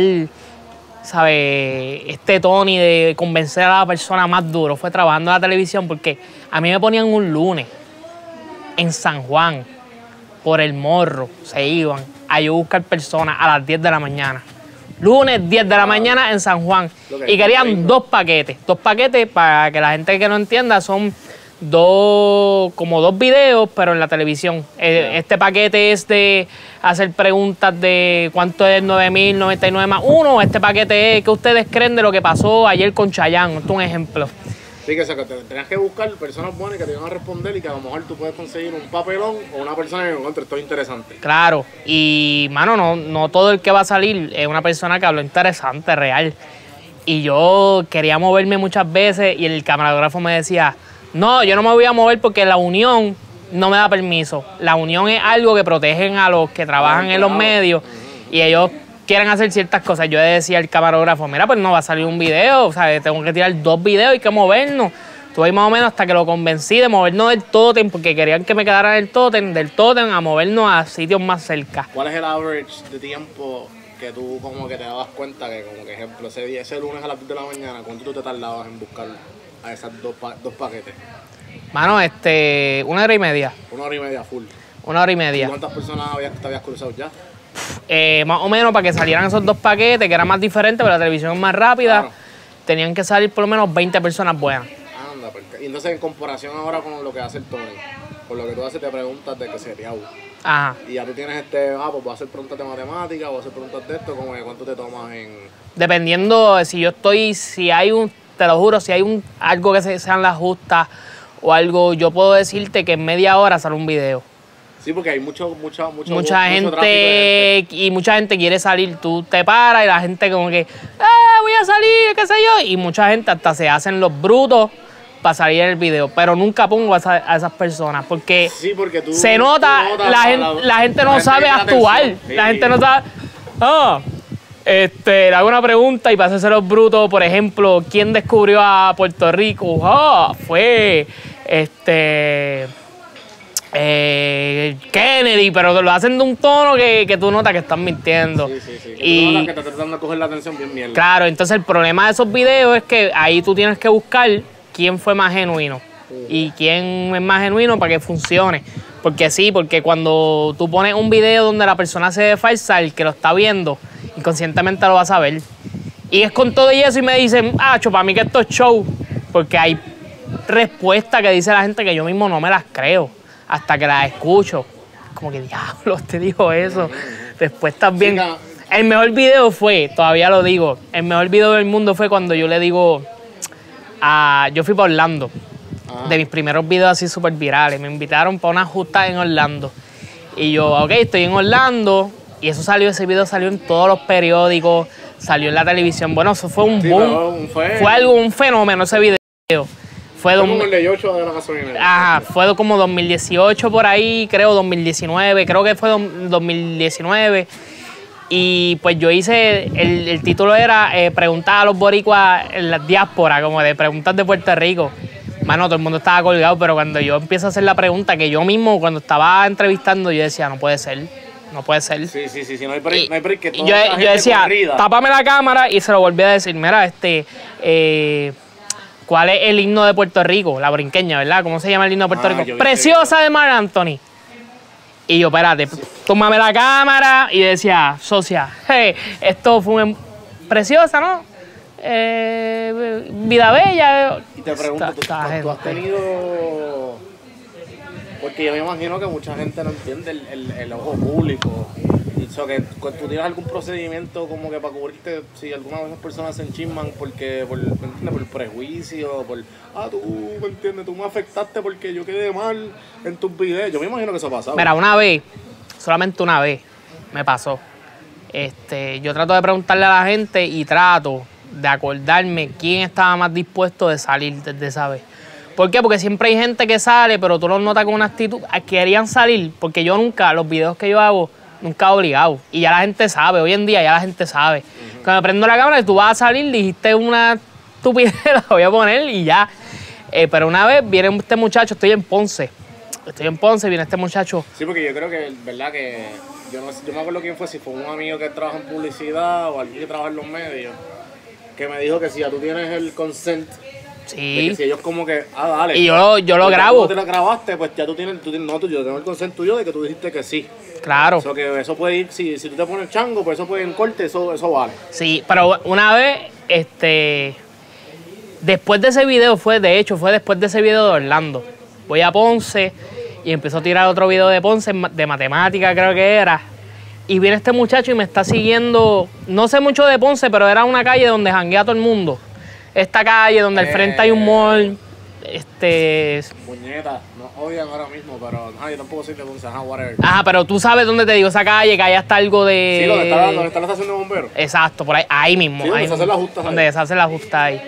¿sabes? Este Tony de convencer a la persona más duro, fue trabajando en la televisión, porque a mí me ponían un lunes en San Juan, por el Morro, se iban a yo buscar personas a las diez de la mañana. Lunes, diez de la mañana en San Juan. Y querían dos paquetes. Dos paquetes, para que la gente que no entienda, son dos, como dos videos, pero en la televisión. Este paquete es de hacer preguntas de cuánto es nueve mil noventa y nueve más uno. Este paquete es que ustedes creen de lo que pasó ayer con Chayanne. Esto es un ejemplo. Sí, que, o sea, que tenías que buscar personas buenas que te iban a responder y que a lo mejor tú puedes conseguir un papelón o una persona que encuentre esto interesante. Claro, y mano, no, no todo el que va a salir es una persona que habló interesante, real. Y yo quería moverme muchas veces y el camarógrafo me decía, no, yo no me voy a mover porque la unión no me da permiso. La unión es algo que protegen a los que trabajan claro, en los medios uh-huh. y ellos quieren hacer ciertas cosas. Yo decía al camarógrafo, mira, pues no va a salir un video, o sea, tengo que tirar dos videos, hay que movernos. Estuve ahí más o menos hasta que lo convencí de movernos del tótem, porque querían que me quedara en el tótem, del tótem a movernos a sitios más cerca. ¿Cuál es el average de tiempo que tú como que te dabas cuenta que, como que ejemplo, ese, día, ese lunes a las diez de la mañana, cuánto tú te tardabas en buscar a esas dos, pa dos paquetes? Mano, este, una hora y media. Una hora y media, full. Una hora y media. ¿Y cuántas personas habías, te habías cruzado ya? Eh, más o menos para que salieran esos dos paquetes, que era más diferente, pero la televisión es más rápida, claro. Tenían que salir por lo menos veinte personas buenas. Anda, porque, y entonces en comparación ahora con lo que hace el Tony, por lo que tú haces te preguntas de qué sería. Ajá. Y ya tú tienes este, ah, pues voy a hacer preguntas de matemáticas, voy a hacer preguntas de esto, como que cuánto te tomas en... Dependiendo, si yo estoy, si hay un, te lo juro, si hay un algo que se, sean las justas o algo, yo puedo decirte que en media hora sale un video. Sí, porque hay mucho, mucho, mucho, mucha mucho gente, de gente y mucha gente quiere salir. Tú te paras y la gente como que, ah, voy a salir, qué sé yo. Y mucha gente hasta se hacen los brutos para salir en el video. Pero nunca pongo a, esa, a esas personas porque, sí, porque tú, se nota, tú notas la, gente, la, la gente no la sabe gente actuar. Sí. La gente no sabe, ah, este, le hago una pregunta y para hacerse los brutos, por ejemplo, ¿quién descubrió a Puerto Rico? Ah, fue, este... Eh, Kennedy, pero lo hacen de un tono que, que tú notas que están mintiendo. Sí, sí, sí. Que y, tú notas que te están tratando de coger la atención bien mierda. Claro, entonces el problema de esos videos es que ahí tú tienes que buscar quién fue más genuino uh-huh. y quién es más genuino para que funcione. Porque sí, porque cuando tú pones un video donde la persona se ve falsa, el que lo está viendo, inconscientemente lo va a saber. Y es con todo y eso y me dicen, ah, para mí que esto es show, porque hay respuestas que dice la gente que yo mismo no me las creo. Hasta que la escucho, como que diablo, te dijo eso. Después también, sí, no. El mejor video fue, todavía lo digo, el mejor video del mundo fue cuando yo le digo, a, yo fui para Orlando, ah. de mis primeros videos así súper virales. Me invitaron para una justa en Orlando. Y yo, ok, estoy en Orlando. Y eso salió, ese video salió en todos los periódicos, salió en la televisión. Bueno, eso fue un sí, boom. Fue, fue algo, un fenómeno ese video. Fue, fue como el de ocho de la gasolina. Ajá, fue como dos mil dieciocho por ahí, creo, dos mil diecinueve, creo que fue dos mil diecinueve. Y pues yo hice, el, el título era eh, preguntar a los boricuas en la diáspora, como de preguntas de Puerto Rico. Mano, todo el mundo estaba colgado, pero cuando yo empiezo a hacer la pregunta, que yo mismo cuando estaba entrevistando, yo decía, no puede ser, no puede ser. Sí, sí, sí, sí no hay break, no hay break que toda yo, esta yo decía, corrida. tápame la cámara y se lo volví a decir, mira, este... Eh, ¿Cuál es el himno de Puerto Rico? La brinqueña, ¿verdad? ¿Cómo se llama el himno de Puerto Ah, Rico? Preciosa de Marc Anthony. Y yo, espérate, tómame la cámara y decía, socia, hey, esto fue un... Preciosa, ¿no? Eh, vida bella. Y te pregunto, ¿tú, Esta tú- tú has gente. tenido...? Porque yo me imagino que mucha gente no entiende el, el, el ojo público. Y eso que cu- tú tienes algún procedimiento como que para cubrirte si alguna de esas personas se enchisman porque, por, ¿me entiendes? Por prejuicio, por... Ah, tú, ¿me entiendes? Tú me afectaste porque yo quedé mal en tus videos. Yo me imagino que eso ha pasado. Mira, una vez, solamente una vez, me pasó. Este, yo trato de preguntarle a la gente y trato de acordarme quién estaba más dispuesto de salir desde esa vez. ¿Por qué? Porque siempre hay gente que sale, pero tú los notas con una actitud. Querían salir, porque yo nunca, los videos que yo hago, nunca he obligado. Y ya la gente sabe, hoy en día ya la gente sabe. Uh-huh. Cuando me prendo la cámara y tú vas a salir, dijiste una estupidez, la voy a poner y ya. Eh, pero una vez viene este muchacho, estoy en Ponce. Estoy en Ponce, viene este muchacho. Sí, porque yo creo que, verdad, que yo no sé, yo me acuerdo quién fue, si fue un amigo que trabaja en publicidad o alguien que trabaja en los medios, que me dijo que si ya tú tienes el consent, Sí. que si ellos como que, ah, dale. Y yo, yo lo grabo. Si tú te lo grabaste, pues ya tú tienes, tú tienes, no, tú, yo tengo el consent tuyo de que tú dijiste que sí. Claro. Eso que eso puede ir, si, si tú te pones chango, pues eso puede ir en corte, eso, eso vale. Sí, pero una vez, este, después de ese video fue, de hecho, fue después de ese video de Orlando. Voy a Ponce y empezó a tirar otro video de Ponce, de matemática creo que era. Y viene este muchacho y me está siguiendo, no sé mucho de Ponce, pero era una calle donde janguea todo el mundo. Esta calle donde al frente hay un mall, este... Puñeta, no odian ahora mismo, pero ah, yo tampoco soy de Ponce, ajá, whatever. Ajá, pero tú sabes dónde te digo esa calle, que allá está algo de... Sí, donde está, donde está la estación de bomberos. Exacto, por ahí, ahí mismo. Sí, donde ahí se hace la justa ahí. Donde se hace la justa ahí.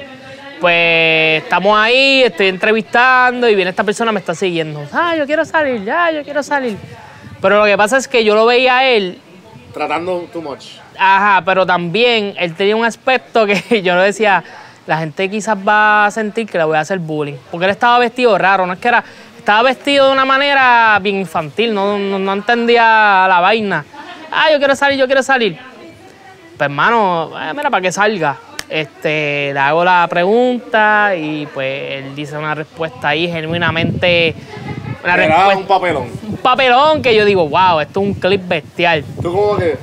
Pues estamos ahí, estoy entrevistando y viene esta persona, me está siguiendo. Ah, yo quiero salir, ya, yo quiero salir. Pero lo que pasa es que yo lo veía a él. Tratando too much. Ajá, pero también él tenía un aspecto que yo lo decía, la gente quizás va a sentir que le voy a hacer bullying. Porque él estaba vestido raro, no es que era... Estaba vestido de una manera bien infantil, no, no, no entendía la vaina. Ah, yo quiero salir, yo quiero salir. Pues hermano, eh, mira, para que salga. Este, le hago la pregunta y pues él dice una respuesta ahí genuinamente... Una Era respuesta, un papelón. un papelón que yo digo, wow, esto es un clip bestial. Tú como que...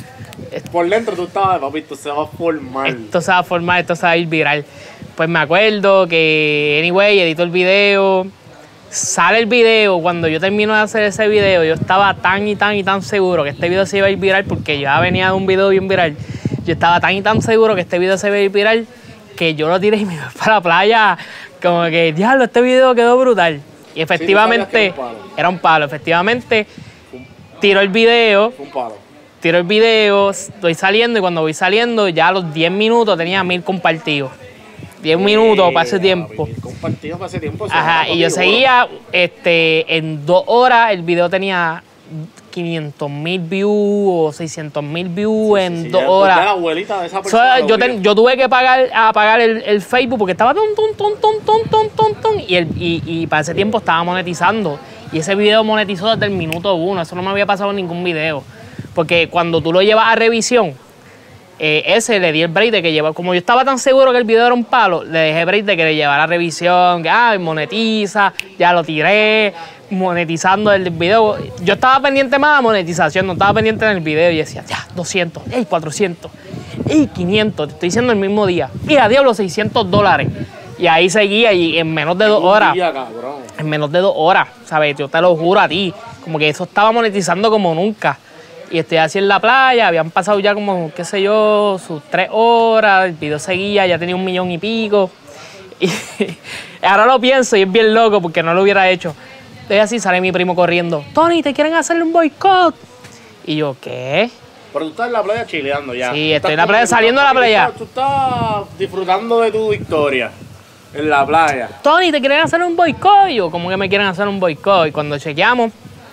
Por dentro tú estabas, papi, esto se va a formar. Esto se va a formar, esto se va a ir viral. Pues me acuerdo que, anyway, edito el video. Sale el video, cuando yo termino de hacer ese video, yo estaba tan y tan y tan seguro que este video se iba a ir viral porque ya venía de un video bien viral. Yo estaba tan y tan seguro que este video se iba a ir viral que yo lo tiré y me fui para la playa. Como que, diablo, este video quedó brutal. Y efectivamente, sí, era un palo. era un palo. Efectivamente, tiro el video. Fue un palo. Tiro el video, estoy saliendo y cuando voy saliendo ya a los diez minutos tenía mil compartidos. diez minutos para ese tiempo. Papi, compartido para ese tiempo. Ajá, y yo seguía, este, en dos horas el video tenía quinientos mil views o seiscientos mil views sí, en sí, dos ya, horas. Ya la abuelita de esa persona so, yo, ten, yo tuve que pagar, apagar el, el Facebook porque estaba ton, ton, ton, ton, ton, ton, ton, ton, y, el, y, y para ese tiempo estaba monetizando. Y ese video monetizó desde el minuto uno. Eso no me había pasado en ningún video. Porque cuando tú lo llevas a revisión, eh, ese le di el break de que lleva. Como yo estaba tan seguro que el video era un palo, le dejé break de que le llevara a revisión, que ah, monetiza, ya lo tiré, monetizando el video. Yo estaba pendiente más de monetización, no estaba pendiente en el video. Y decía, ya, doscientos, ey, cuatrocientos, ey, quinientos, te estoy diciendo el mismo día. Mira, diablo, seiscientos dólares. Y ahí seguía y en menos de dos horas. Día, cabrón. En menos de dos horas, ¿sabes? Yo te lo juro a ti. Como que eso estaba monetizando como nunca. Y estoy así en la playa, habían pasado ya como, qué sé yo, sus tres horas, el video seguía, ya tenía un millón y pico. Y ahora lo pienso y es bien loco porque no lo hubiera hecho. Estoy así, sale mi primo corriendo. Tony, ¿te quieren hacerle un boicot? Y yo, ¿qué? Pero tú estás en la playa chileando ya. Sí, estoy en la playa, saliendo de la playa. Tú estás disfrutando de tu victoria en la playa. Tony, ¿te quieren hacer un boicot? Y yo, ¿cómo que me quieren hacer un boicot? Y cuando chequeamos,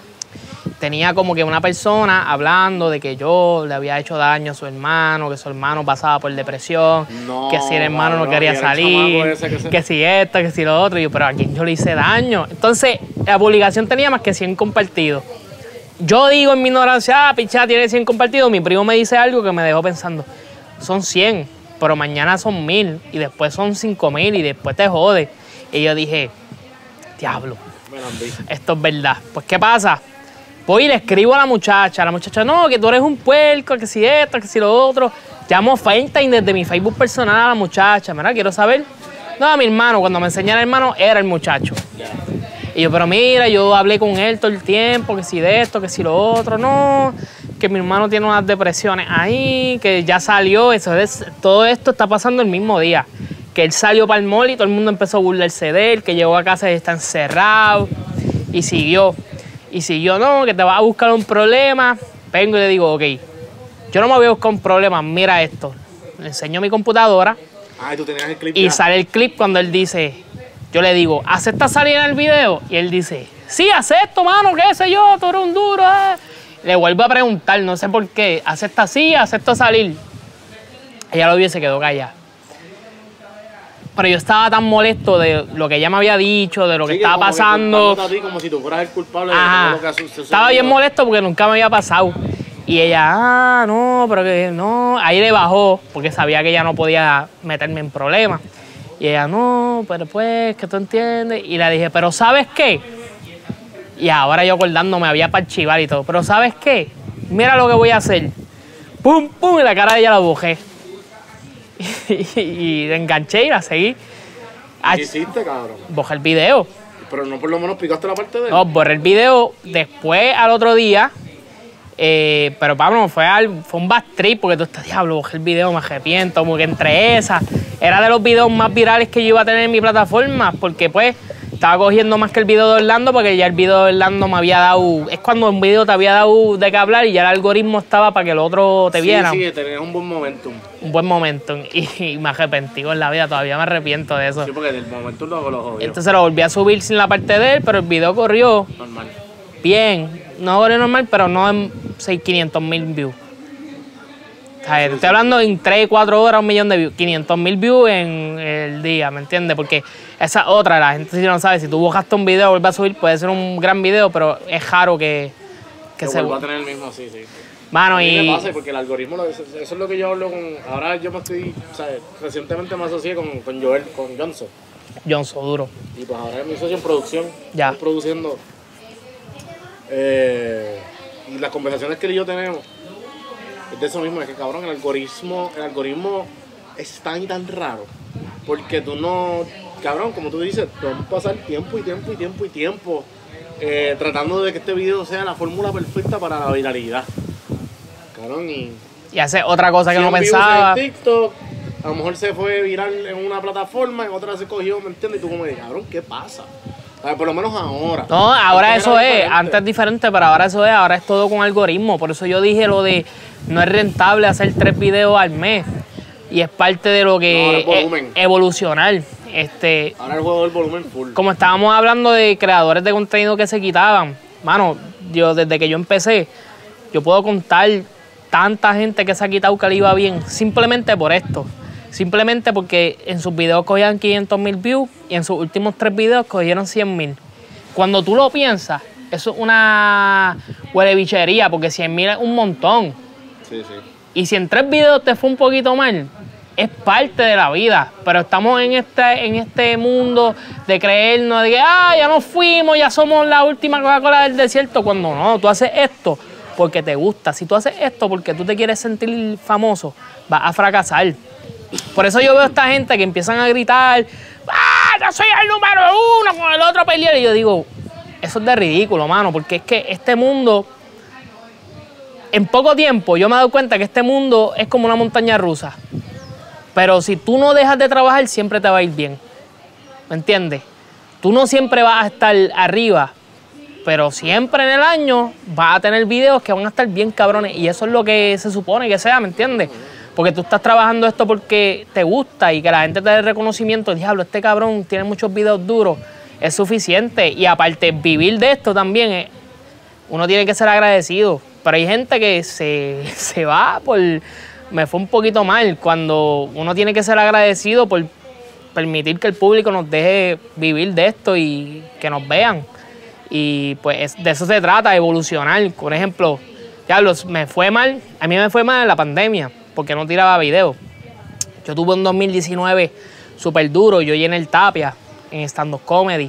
tenía como que una persona hablando de que yo le había hecho daño a su hermano, que su hermano pasaba por depresión, no, que si el hermano no, no quería salir, que, se... que si esto, que si lo otro. Y yo, pero ¿a quién yo le hice daño? Entonces, la publicación tenía más que cien compartidos. Yo digo en mi ignorancia, ah, pichá, tiene cien compartidos. Mi primo me dice algo que me dejó pensando. Son cien. pero mañana son mil y después son cinco mil y después te jode. Y yo dije, diablo, esto es verdad. Pues, ¿qué pasa? Voy y le escribo a la muchacha. La muchacha, no, que tú eres un puerco, que si esto, que si lo otro. Llamo a FaceTime desde mi Facebook personal a la muchacha. Mira, quiero saber. No, mi hermano, cuando me enseñara el hermano, era el muchacho. Y yo, pero mira, yo hablé con él todo el tiempo, que si de esto, que si lo otro. No, que mi hermano tiene unas depresiones ahí, que ya salió. Eso es, todo esto está pasando el mismo día. Que él salió para el mall y todo el mundo empezó a burlarse de él, que llegó a casa y está encerrado. Y siguió. Y siguió, no, que te vas a buscar un problema. Vengo y le digo, ok, yo no me voy a buscar un problema, mira esto. Le enseño mi computadora. Ah, ¿y tú tenías el clip y ya? Sale el clip cuando él dice, yo le digo, ¿aceptas salir en el video? Y él dice, sí, acepto, mano, qué sé yo, tú eres un duro. Eh. Le vuelvo a preguntar, no sé por qué, ¿acepta sí, acepto salir? Ella lo vio y se quedó callada. Pero yo estaba tan molesto de lo que ella me había dicho, de lo que sí, estaba como pasando. Que a ti como si tú fueras el culpable Ajá. de todo lo que sucedió. Estaba bien molesto porque nunca me había pasado. Y ella, ah, no, pero que no. Ahí le bajó porque sabía que ella no podía meterme en problemas. Y ella, no, pero pues, que tú entiendes. Y le dije, pero ¿sabes qué? Y ahora yo acordándome, había para archivar y todo. Pero ¿sabes qué? Mira lo que voy a hacer. Pum, pum, y la cara de ella la bojé. y, y enganché y la seguí. ¿Qué hiciste, cabrón? Bojé el video. Pero no por lo menos picaste la parte de él. No, borré el video después al otro día. Eh, pero Pablo, fue, al, fue un bad trip porque tú estás, diablo, bojé el video, me arrepiento. Como que entre esas, era de los videos más virales que yo iba a tener en mi plataforma. Porque pues estaba cogiendo más que el video de Orlando, porque ya el video de Orlando me había dado. Es cuando un video te había dado de qué hablar y ya el algoritmo estaba para que el otro te viera. Sí, sí, tenías un buen momentum. Un buen momentum. Y, y me arrepentí con la vida, todavía me arrepiento de eso. Sí, porque del momentum lo, lo jodió. Entonces lo volví a subir sin la parte de él, pero el video corrió. Normal. Bien. No corrió normal, pero no en quinientos mil views. O sea, estoy hablando en tres, cuatro horas, un millón de views. quinientos mil views en el día, ¿me entiendes? Porque esa otra, la gente si no sabe, si tú bojaste un video, vuelves a subir, puede ser un gran video, pero es raro que, que, que se vuelva a tener el mismo, sí, sí. Mano, a mí y... me pasa porque el algoritmo, eso, eso es lo que yo hablo con... Ahora yo me estoy, o sea, recientemente me asocié con, con Joel, con Johnson. Johnson, duro. Y pues ahora es mi socio en producción. Ya. Estamos produciendo... Eh, y las conversaciones que él y yo tenemos es de eso mismo, es que cabrón, el algoritmo, el algoritmo es tan y tan raro. Porque tú no, cabrón, como tú dices, podemos pasar tiempo y tiempo y tiempo y tiempo eh, tratando de que este video sea la fórmula perfecta para la viralidad. Cabrón, y... Y hace otra cosa que no cien views pensaba. en TikTok, a lo mejor se fue viral en una plataforma, en otra se cogió, ¿me entiendes? Y tú como de, cabrón, ¿qué pasa? A ver, por lo menos ahora. No, ahora Antes eso era es, diferente. antes es diferente, pero ahora eso es, ahora es todo con algoritmo. Por eso yo dije lo de no es rentable hacer tres videos al mes. Y es parte de lo No, ahora que es volumen. es evolucionar. Este, Ahora el juego del volumen full. como estábamos hablando de creadores de contenido que se quitaban, mano, yo desde que yo empecé, yo puedo contar tanta gente que se ha quitado que le iba bien, simplemente por esto. Simplemente porque en sus videos cogían quinientos mil views y en sus últimos tres videos cogieron cien mil. Cuando tú lo piensas, eso es una huelebichería, porque cien mil es un montón. Sí, sí. Y si en tres videos te fue un poquito mal, es parte de la vida. Pero estamos en este, en este mundo de creernos, de que ah, ya nos fuimos, ya somos la última Coca-Cola del desierto. Cuando no, tú haces esto porque te gusta. Si tú haces esto porque tú te quieres sentir famoso, vas a fracasar. Por eso yo veo a esta gente que empiezan a gritar, ¡ah, yo soy el número uno con el otro pelear! Y yo digo, eso es de ridículo, mano, porque es que este mundo, en poco tiempo, yo me he dado cuenta que este mundo es como una montaña rusa. Pero si tú no dejas de trabajar, siempre te va a ir bien. ¿Me entiendes? Tú no siempre vas a estar arriba, pero siempre en el año vas a tener videos que van a estar bien cabrones. Y eso es lo que se supone que sea, ¿me entiendes? Porque tú estás trabajando esto porque te gusta y que la gente te dé reconocimiento. Diablo, este cabrón tiene muchos videos duros. Es suficiente. Y aparte, vivir de esto también, es, uno tiene que ser agradecido. Pero hay gente que se, se va por... Me fue un poquito mal cuando uno tiene que ser agradecido por permitir que el público nos deje vivir de esto y que nos vean. Y pues de eso se trata, evolucionar. Por ejemplo, diablo, me fue mal. A mí me fue mal en la pandemia, porque no tiraba videos. Yo tuve un dos mil diecinueve súper duro. Yo llené el Tapia en stand-up comedy.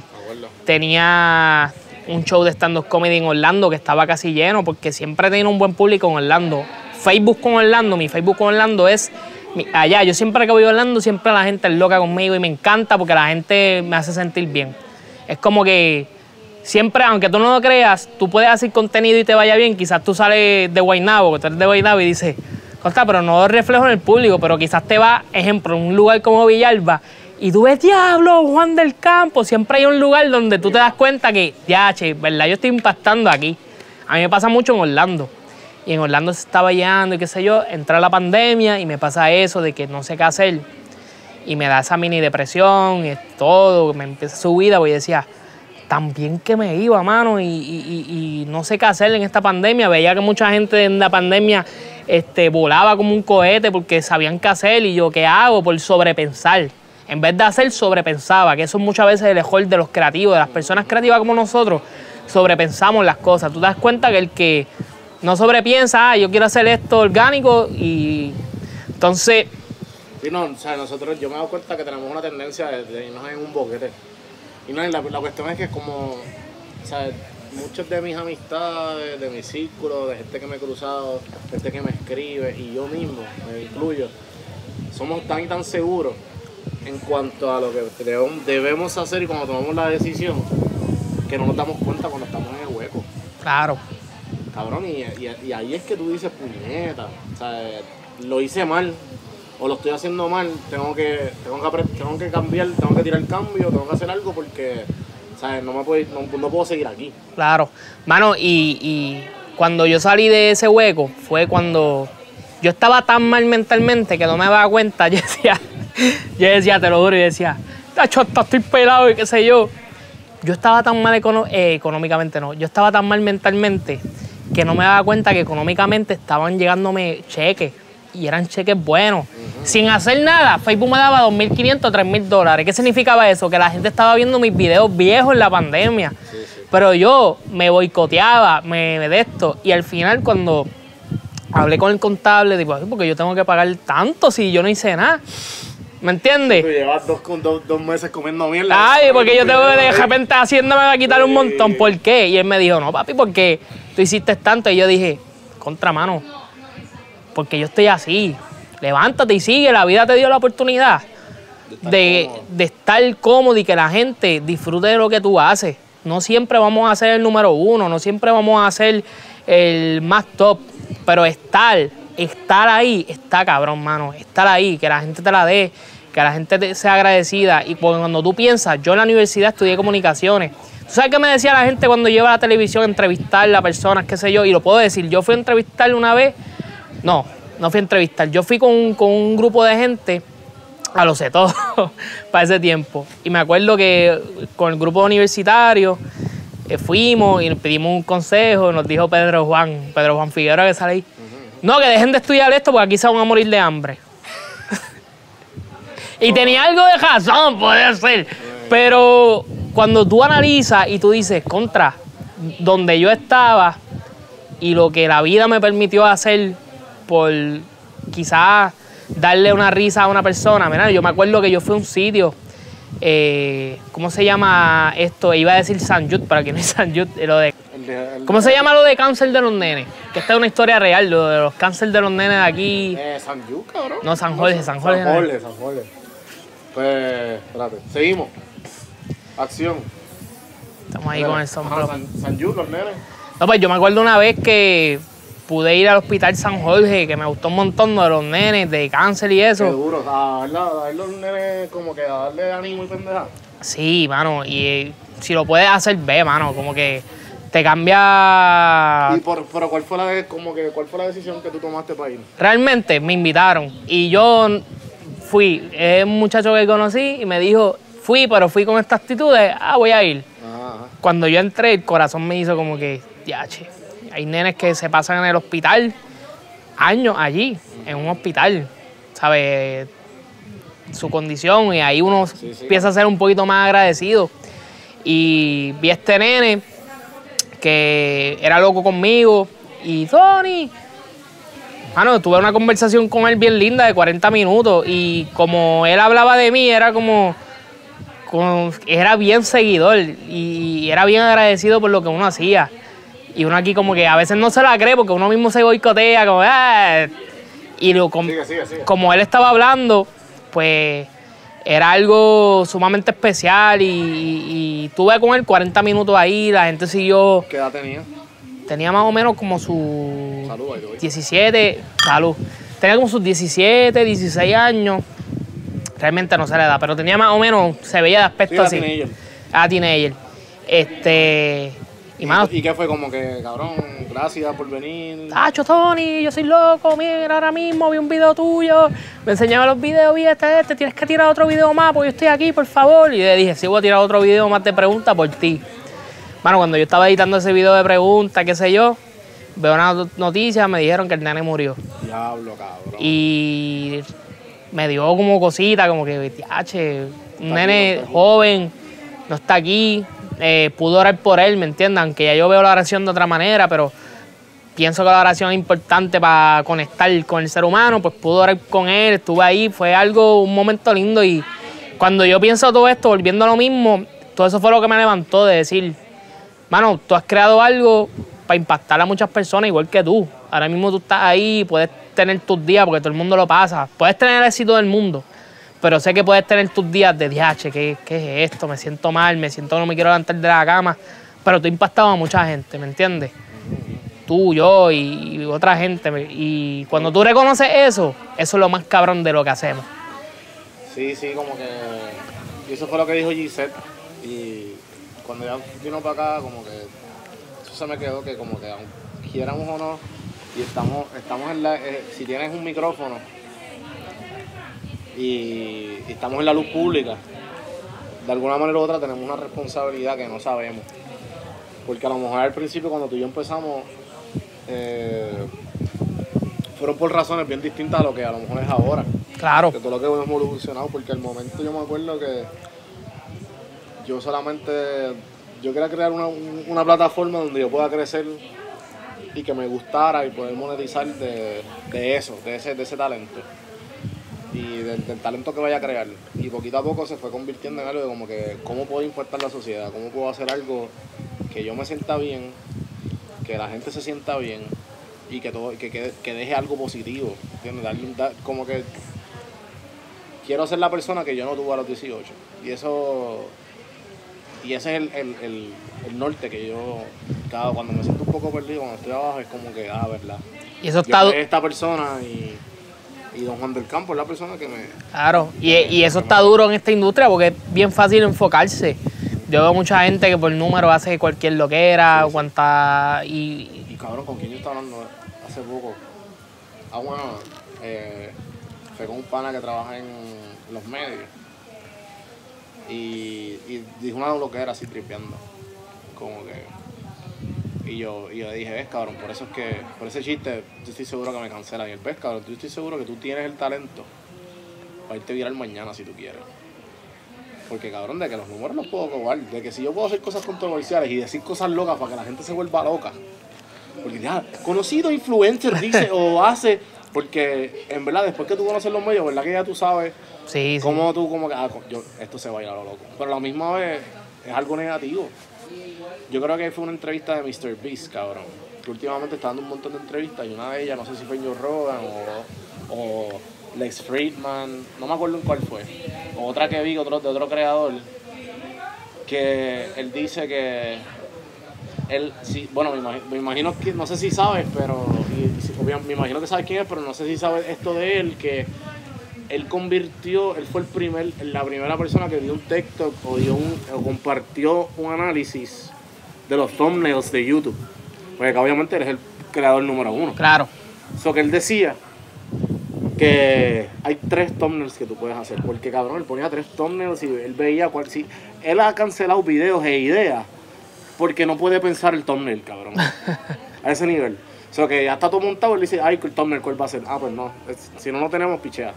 Tenía un show de stand-up comedy en Orlando que estaba casi lleno porque siempre he tenido un buen público en Orlando. Facebook con Orlando, mi Facebook con Orlando es allá. Yo siempre que voy a Orlando, siempre la gente es loca conmigo y me encanta porque la gente me hace sentir bien. Es como que siempre, aunque tú no lo creas, tú puedes hacer contenido y te vaya bien. Quizás tú sales de Guaynabo, que tú eres de Guaynabo y dices, Costa, pero no reflejo en el público, pero quizás te va, ejemplo, en un lugar como Villalba y tú ves, diablo, Juan del Campo. Siempre hay un lugar donde tú te das cuenta que, ya, che, ¿verdad? Yo estoy impactando aquí. A mí me pasa mucho en Orlando. Y en Orlando se estaba llenando y qué sé yo, entra la pandemia y me pasa eso de que no sé qué hacer. Y me da esa mini depresión y todo, me empieza su vida, porque decía, tan bien que me iba, mano, y, y, y no sé qué hacer en esta pandemia. Veía que mucha gente en la pandemia este, volaba como un cohete porque sabían qué hacer y yo, ¿qué hago? Por sobrepensar. En vez de hacer, sobrepensaba, que eso muchas veces es el mejor de los creativos, de las personas creativas como nosotros, sobrepensamos las cosas. Tú te das cuenta que el que no sobrepiensa, ah, yo quiero hacer esto orgánico y entonces... Sí, no, o sea, nosotros, yo me he dado cuenta que tenemos una tendencia de, de irnos en un boquete. Y no, la, la cuestión es que como, o sea, muchas de mis amistades, de mi círculo, de gente que me he cruzado, gente que me escribe y yo mismo, me incluyo, somos tan y tan seguros en cuanto a lo que debemos hacer y cuando tomamos la decisión, que no nos damos cuenta cuando estamos en el hueco. Claro. Cabrón, y, y, y ahí es que tú dices, puñeta, o sea, lo hice mal, o lo estoy haciendo mal, tengo que, tengo que, tengo que cambiar, tengo que tirar el cambio, tengo que hacer algo porque, ¿sabes? No, me puedo, no, no puedo seguir aquí. Claro, mano, y, y cuando yo salí de ese hueco fue cuando yo estaba tan mal mentalmente que no me daba cuenta. Yo decía, yo decía, te lo juro, yo decía, tacho, estoy pelado y qué sé yo. Yo estaba tan mal econo eh, económicamente, no, yo estaba tan mal mentalmente que no me daba cuenta que económicamente estaban llegándome cheques y eran cheques buenos. Uh-huh. Sin hacer nada, Facebook me daba dos mil quinientos, tres mil dólares. ¿Qué significaba eso? Que la gente estaba viendo mis videos viejos en la pandemia. Sí, sí. Pero yo me boicoteaba, me, me de esto. Y al final cuando hablé con el contable, digo, porque yo tengo que pagar tanto si yo no hice nada. ¿Me entiendes? Tú llevas dos, dos, dos meses comiendo mierda. Ay, porque yo tengo que de repente haciéndome va a quitar un montón. ¿Por qué? Y él me dijo, no, papi, porque tú hiciste tanto. Y yo dije, contramano, porque yo estoy así. Levántate y sigue. La vida te dio la oportunidad de, de, de estar cómodo y que la gente disfrute de lo que tú haces. No siempre vamos a ser el número uno, no siempre vamos a ser el más top, pero estar... Estar ahí está cabrón, mano. Estar ahí, que la gente te la dé, que la gente te sea agradecida. Y cuando tú piensas, yo en la universidad estudié comunicaciones. ¿Tú sabes qué me decía la gente cuando yo iba a la televisión a entrevistar a personas, qué sé yo? Y lo puedo decir, yo fui a entrevistarle una vez. No, no fui a entrevistar. Yo fui con un, con un grupo de gente, a lo sé todo, para ese tiempo. Y me acuerdo que con el grupo universitario eh, fuimos y nos pedimos un consejo. Nos dijo Pedro Juan, Pedro Juan Figueroa, que sale ahí. No, que dejen de estudiar esto porque aquí se van a morir de hambre. Y tenía algo de razón, puede ser. Pero cuando tú analizas y tú dices, contra, donde yo estaba y lo que la vida me permitió hacer por quizás darle una risa a una persona. Mira, yo me acuerdo que yo fui a un sitio, eh, ¿cómo se llama esto? Iba a decir San Jude, para que no es San Jude, lo de... ¿Cómo se llama lo de cáncer de los nenes? Que esta es una historia real, lo de los cáncer de los nenes de aquí. Eh, San Jude, cabrón. No, San Jorge, San Jorge. San Jorge, San Jorge. Pues, espérate, seguimos. Acción. Estamos ahí con el sombrero. San, San Jude, los nenes. No, pues yo me acuerdo una vez que pude ir al hospital San Jorge, que me gustó un montón de los nenes, de cáncer y eso. Qué duro, a darle, a darle los nenes como que a darle ánimo y pendeja. Sí, mano, y eh, si lo puedes hacer, ve, mano, como que te cambia... ¿Y por, pero cuál fue la como que cuál fue la decisión que tú tomaste para ir? Realmente me invitaron y yo fui, es un muchacho que conocí y me dijo, fui, pero fui con esta actitud de, ah, voy a ir. Ajá. Cuando yo entré, el corazón me hizo como que, yache, hay nenes que se pasan en el hospital años allí, en un hospital, ¿sabes? Su condición, y ahí uno sí, sí, empieza a ser un poquito más agradecido. Y vi a este nene que era loco conmigo y Tony, Mano, tuve una conversación con él bien linda de cuarenta minutos y como él hablaba de mí, era como, como era bien seguidor y era bien agradecido por lo que uno hacía. Y uno aquí como que a veces no se la cree porque uno mismo se boicotea, como, ah. Y lo, como, sigue, sigue, sigue. Como él estaba hablando, pues era algo sumamente especial y, y, y tuve con él cuarenta minutos ahí, la gente siguió. ¿Qué edad tenía? Tenía más o menos como sus salud, diecisiete, salud. Tenía como sus diecisiete, dieciséis años. Realmente no sé la edad, pero tenía más o menos, se veía de aspecto sí, así. Teenager. Ah, teenager. Este. ¿Y, mano, ¿Y qué fue? Como que, cabrón, gracias por venir. Tacho, Tony, yo soy loco, mira, ahora mismo vi un video tuyo, me enseñaba los videos, vi este, este, tienes que tirar otro video más porque yo estoy aquí, por favor. Y le dije, sí, voy a tirar otro video más de preguntas por ti. Mano, cuando yo estaba editando ese video de preguntas, qué sé yo, veo una noticia, me dijeron que el nene murió. Diablo, cabrón. Y me dio como cosita, como que, tiache, un nene joven, no está aquí. Eh, pude orar por él, ¿me entiendes? Aunque ya yo veo la oración de otra manera, pero pienso que la oración es importante para conectar con el ser humano, pues pude orar con él, estuve ahí, fue algo, un momento lindo y cuando yo pienso todo esto, volviendo a lo mismo, todo eso fue lo que me levantó de decir, mano, tú has creado algo para impactar a muchas personas igual que tú. Ahora mismo tú estás ahí, puedes tener tus días porque todo el mundo lo pasa, puedes tener el éxito del mundo. Pero sé que puedes tener tus días de D H, ¿qué, ¿qué es esto? Me siento mal, me siento no me quiero levantar de la cama. Pero tú has impactado a mucha gente, ¿me entiendes? Tú, yo y, y otra gente. Y cuando tú reconoces eso, eso es lo más cabrón de lo que hacemos. Sí, sí, como que... Y eso fue lo que dijo Gisette. Y cuando ya vino para acá, como que... Eso se me quedó que como que aunque quieramos o no, y estamos, estamos en la... Eh, si tienes un micrófono... Y, y estamos en la luz pública, de alguna manera u otra tenemos una responsabilidad que no sabemos. Porque a lo mejor al principio cuando tú y yo empezamos, eh, fueron por razones bien distintas a lo que a lo mejor es ahora. Claro. Que todo lo que hemos evolucionado, porque al momento yo me acuerdo que yo solamente, yo quería crear una, una plataforma donde yo pueda crecer y que me gustara y poder monetizar de, de eso, de ese, de ese talento. Y del, del talento que vaya a crear. Y poquito a poco se fue convirtiendo en algo de como que cómo puedo impactar la sociedad, cómo puedo hacer algo que yo me sienta bien, que la gente se sienta bien y que todo que, que, que deje algo positivo, ¿entiendes? Darle, dar, como que quiero ser la persona que yo no tuve a los dieciocho. Y eso y ese es el, el, el, el norte que yo, cada, cuando me siento un poco perdido, cuando estoy abajo, es como que, ah, verdad. Y eso está... Yo soy esta persona y... Y Don Juan del Campo es la persona que me... Claro, y, y eso está duro en esta industria porque es bien fácil enfocarse. Yo veo mucha gente que por número hace cualquier loquera, sí, sí. cuanta... Y, y cabrón, ¿con quién yo estaba hablando hace poco? Ah, bueno, eh, fue con un pana que trabaja en los medios. Y, y dijo una loquera así tripeando. Como que... Y yo, y yo dije, ves, cabrón, por eso es que, por ese chiste, yo estoy seguro que me cancelan. Y el ves, cabrón, yo estoy seguro que tú tienes el talento para irte viral mañana si tú quieres. Porque, cabrón, de que los números los puedo cobrar, de que si yo puedo hacer cosas controversiales y decir cosas locas para que la gente se vuelva loca. Porque ya, conocido influencer dice o hace, porque en verdad, después que tú conoces los medios, ¿verdad? Que ya tú sabes sí, cómo sí. tú, como que, ah, yo, esto se va a ir a lo loco. Pero a la misma vez, es algo negativo. Yo creo que fue una entrevista de mister Beast, cabrón. Que últimamente está dando un montón de entrevistas y una de ellas, no sé si fue Joe Rogan o, o Lex Friedman, no me acuerdo en cuál fue. O otra que vi otro, de otro creador, que él dice que él, sí, bueno, me imagino, me imagino que, no sé si sabes, pero, y, me imagino que sabes quién es, pero no sé si sabes esto de él, que él convirtió, él fue el primer, la primera persona que dio un TikTok o, dio un, o compartió un análisis de los thumbnails de YouTube. Porque obviamente él es el creador número uno. Claro. So que él decía que hay tres thumbnails que tú puedes hacer. Porque cabrón, él ponía tres thumbnails y él veía cuál. Si él ha cancelado videos e ideas porque no puede pensar el thumbnail, cabrón. A ese nivel. O sea que ya está todo montado, él dice, ay, el thumbnail, ¿cuál va a ser? Ah, pues no. Es, si no lo tenemos, pichea.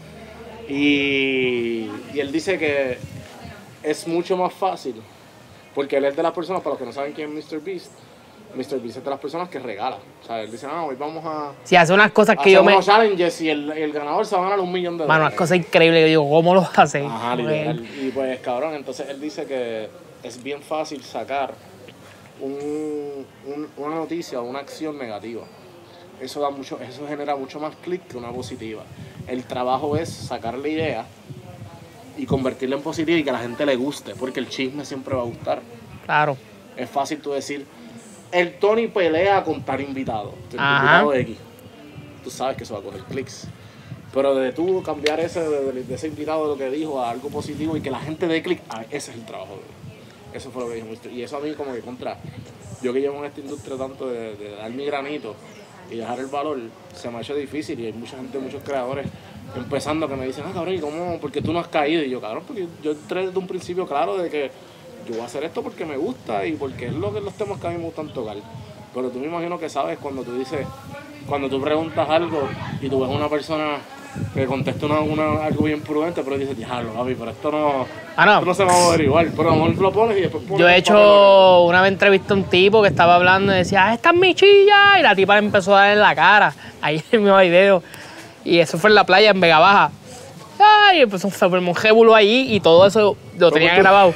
Y, y él dice que es mucho más fácil, porque él es de las personas, para los que no saben quién es mister Beast, mister Beast es de las personas que regala. O sea, él dice, no, hoy vamos a... Sí, hace unas cosas que hacer yo me... unos challenges y el, el ganador se va a ganar un millón de dólares. Mano, unas cosas increíbles que digo, ¿cómo lo hace? Ajá, literal. Y pues, cabrón, entonces él dice que es bien fácil sacar un, un, una noticia o una acción negativa. Eso da mucho, eso genera mucho más clic que una positiva. El trabajo es sacar la idea y convertirla en positiva y que a la gente le guste, porque el chisme siempre va a gustar. Claro. Es fácil tú decir, el Tony pelea con tal invitado, el Ajá. invitado X. Tú sabes que eso va a coger clics. Pero de tú cambiar ese, de, de ese invitado de lo que dijo a algo positivo y que la gente dé clic, ah, ese es el trabajo de él. Eso fue lo que dijo mister Y eso a mí como que contra, yo que llevo en esta industria tanto de, de dar mi granito y dejar el valor, se me ha hecho difícil y hay mucha gente, muchos creadores empezando que me dicen, ah, cabrón, ¿y cómo? ¿Por qué tú no has caído? Y yo, cabrón, porque yo entré desde un principio claro de que yo voy a hacer esto porque me gusta y porque es lo que los temas que a mí me gustan tocar. Pero tú me imagino que sabes cuando tú dices, cuando tú preguntas algo y tú ves una persona que contesta una, una, algo bien prudente, pero dices, diablo, papi, pero esto no, Ah, no. esto no se va a averiguar. Pero a lo mejor lo pones y después pones. Yo he hecho, una vez entrevisté a un tipo que estaba hablando y decía, ah, esta es mi chilla, y la tipa le empezó a dar en la cara, ahí en el mismo video, y eso fue en la playa, en Vega Baja. Ay, empezó a un jébulú ahí y todo eso lo tenía tú? grabado.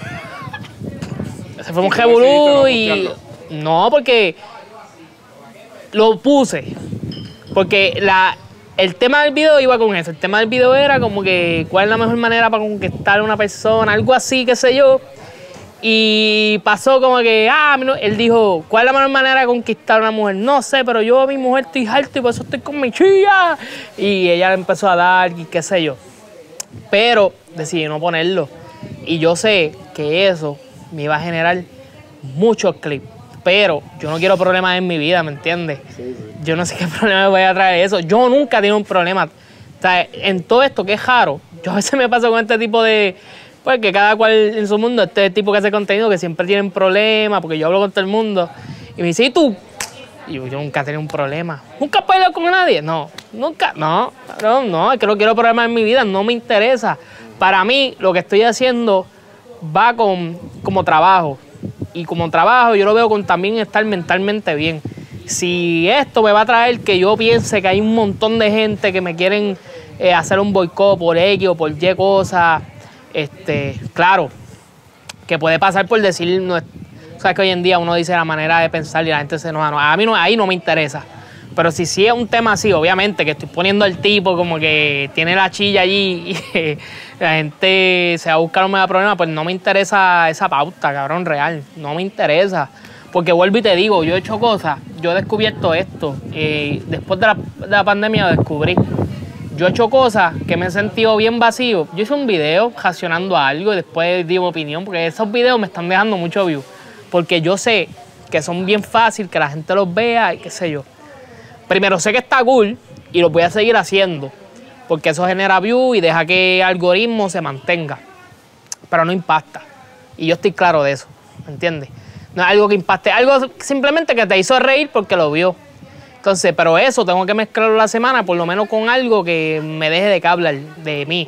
Se fue un ¿Y tú jébulú decidiste no y... postearlo? No, porque lo puse, porque la... El tema del video iba con eso. El tema del video era como que cuál es la mejor manera para conquistar a una persona, algo así, qué sé yo. Y pasó como que, ah, él dijo, ¿cuál es la mejor manera de conquistar a una mujer? No sé, pero yo a mi mujer estoy harto y por eso estoy con mi chilla. Y ella le empezó a dar y qué sé yo. Pero decidí no ponerlo. Y yo sé que eso me iba a generar muchos clips. Pero yo no quiero problemas en mi vida, ¿me entiendes? Sí, sí. Yo no sé qué problema me voy a traer eso. Yo nunca he tenido un problema. O sea, en todo esto que es raro, yo a veces me paso con este tipo de... Pues que cada cual en su mundo, este tipo que hace contenido que siempre tienen problemas, porque yo hablo con todo el mundo. Y me dice, ¿y tú? Y yo, yo nunca he tenido un problema. ¿Nunca has peleado con nadie? No, nunca, no, no, no, es que no quiero problemas en mi vida, no me interesa. Para mí, lo que estoy haciendo va con, como trabajo. Y como trabajo yo lo veo con también estar mentalmente bien. Si esto me va a traer que yo piense que hay un montón de gente que me quieren eh, hacer un boicot por X o por Y cosas, este, claro, que puede pasar por decir, no, sabes que hoy en día uno dice la manera de pensar y la gente se enoja. No, a mí no, ahí no me interesa. Pero si sí es un tema así, obviamente, que estoy poniendo al tipo como que tiene la chilla allí y la gente se va a buscar un mega problema, pues no me interesa esa pauta, cabrón, real. No me interesa. Porque vuelvo y te digo, yo he hecho cosas, yo he descubierto esto. Y después de la, de la pandemia lo descubrí. Yo he hecho cosas que me he sentido bien vacío. Yo hice un video reaccionando a algo y después di mi opinión, porque esos videos me están dejando mucho view. Porque yo sé que son bien fáciles, que la gente los vea y qué sé yo. Primero, sé que está cool y lo voy a seguir haciendo, porque eso genera view y deja que el algoritmo se mantenga, pero no impacta. Y yo estoy claro de eso, ¿me entiendes? No es algo que impacte, algo simplemente que te hizo reír porque lo vio. Entonces, pero eso tengo que mezclarlo la semana, por lo menos con algo que me deje de que hablar de mí.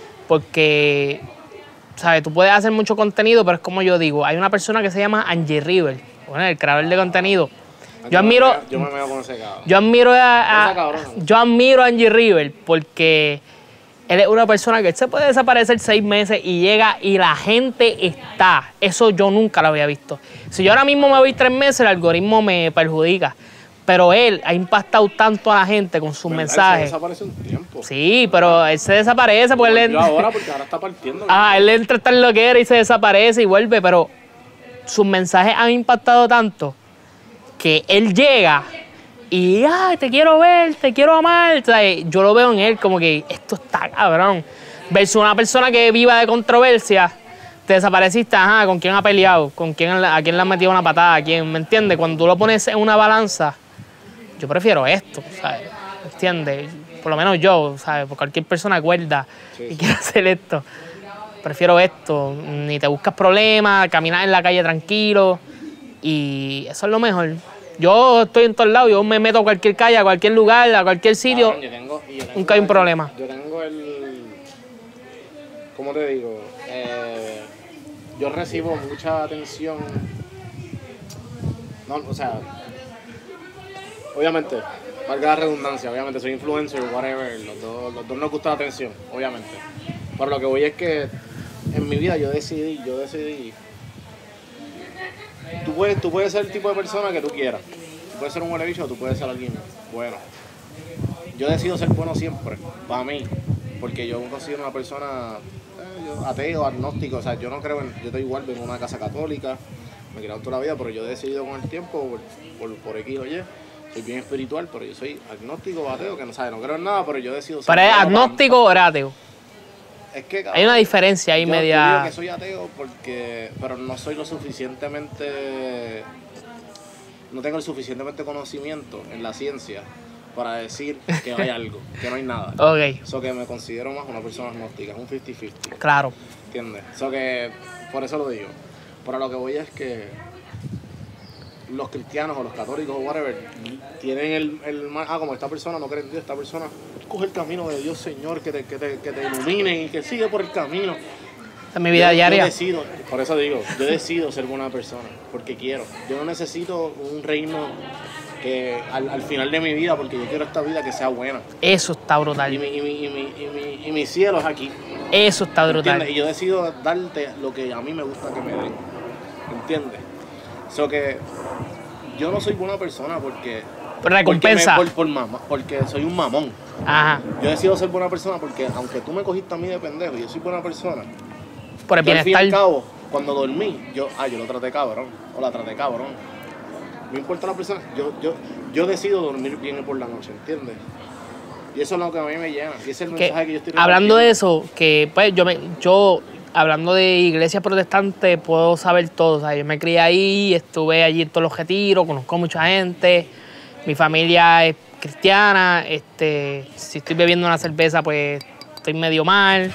Porque, ¿sabes? Tú puedes hacer mucho contenido, pero es como yo digo, hay una persona que se llama Angie River, bueno, el creador de contenido. Yo admiro, yo me veo con ese cabrón. Yo admiro a, Esa a yo admiro a Angie River porque él es una persona que él se puede desaparecer seis meses y llega y la gente está. Eso yo nunca lo había visto. Si yo ahora mismo me voy tres meses, el algoritmo me perjudica. Pero él ha impactado tanto a la gente con sus mensajes. Él se desaparece un tiempo. Sí, pero él se desaparece porque él... Yo ahora porque ahora está partiendo. Ah, él entra hasta en lo que era y se desaparece y vuelve, pero sus mensajes han impactado tanto que él llega y, ay, te quiero ver, te quiero amar. O sea, yo lo veo en él como que esto está cabrón. Versus una persona que viva de controversia, te desapareciste, ajá, ¿con quién ha peleado? ¿Con quién, a quién le ha metido una patada? ¿A quién? ¿Me entiendes? Cuando tú lo pones en una balanza, yo prefiero esto, ¿sabes? ¿Me entiendes? Por lo menos yo, ¿sabes? Por cualquier persona cuerda sí, y sí. quiere hacer esto, prefiero esto. Ni te buscas problemas, caminas en la calle tranquilo. Y eso es lo mejor. Yo estoy en todos lados, yo me meto a cualquier calle, a cualquier lugar, a cualquier sitio. Ah, yo tengo, yo tengo nunca hay un problema. Yo tengo el... ¿Cómo te digo? Eh, yo recibo mucha atención no, o sea, obviamente, valga la redundancia, obviamente soy influencer, whatever, los dos, los dos nos gusta la atención, obviamente. Pero lo que voy es que en mi vida yo decidí, yo decidí, tú puedes, tú puedes ser el tipo de persona que tú quieras, tú puedes ser un buen bicho o tú puedes ser alguien bueno. Yo decido ser bueno siempre, para mí, porque yo me considero una persona eh, yo, ateo, agnóstico, o sea, yo no creo en, yo estoy igual, vengo de una casa católica, me he criado toda la vida, pero yo he decidido con el tiempo, por, por, por X o Y, soy bien espiritual, pero yo soy agnóstico, ateo, que no sabe, no creo en nada, pero yo decido ser ¿Pero es agnóstico o eres ateo? Es que, cabrón, hay una diferencia ahí yo, media... Yo digo que soy ateo porque, pero no soy lo suficientemente, no tengo el suficientemente conocimiento en la ciencia para decir que hay algo, que no hay nada. Ok. Eso que me considero más una persona agnóstica, es un cincuenta cincuenta. Claro. ¿Entiendes? Eso que, por eso lo digo. Pero lo que voy es que los cristianos o los católicos o whatever tienen el, el ah, como esta persona no cree en Dios, esta persona coge el camino de Dios, Señor, que te, que te, que te ilumine y que sigue por el camino. Esa es mi vida yo, diaria. Yo decido, por eso digo, yo decido ser buena persona, porque quiero. Yo no necesito un reino que al, al final de mi vida, porque yo quiero esta vida que sea buena. Eso está brutal. Y mi, y mi, y mi, y mi, y mi cielo es aquí. Eso está brutal. ¿Entiendes? Y yo decido darte lo que a mí me gusta que me den. ¿Entiendes? So que yo no soy buena persona porque... Por recompensa. Porque, me, por, por mamá, porque soy un mamón. Ajá. Yo decido ser buena persona porque aunque tú me cogiste a mí de pendejo, yo soy buena persona. Por el yo, al fin y bienestar. al cabo, cuando dormí, yo, ah, yo lo traté cabrón. O la traté cabrón. No importa la persona, yo, yo, yo decido dormir bien por la noche, ¿entiendes? Y eso es lo que a mí me llena. Y ese es el mensaje que, que yo estoy hablando de eso, que pues yo me, yo hablando de iglesia protestante, puedo saber todo. O sea, yo me crié ahí, estuve allí en todos los retiros, conozco mucha gente. Mi familia es cristiana. Este, si estoy bebiendo una cerveza, pues estoy medio mal.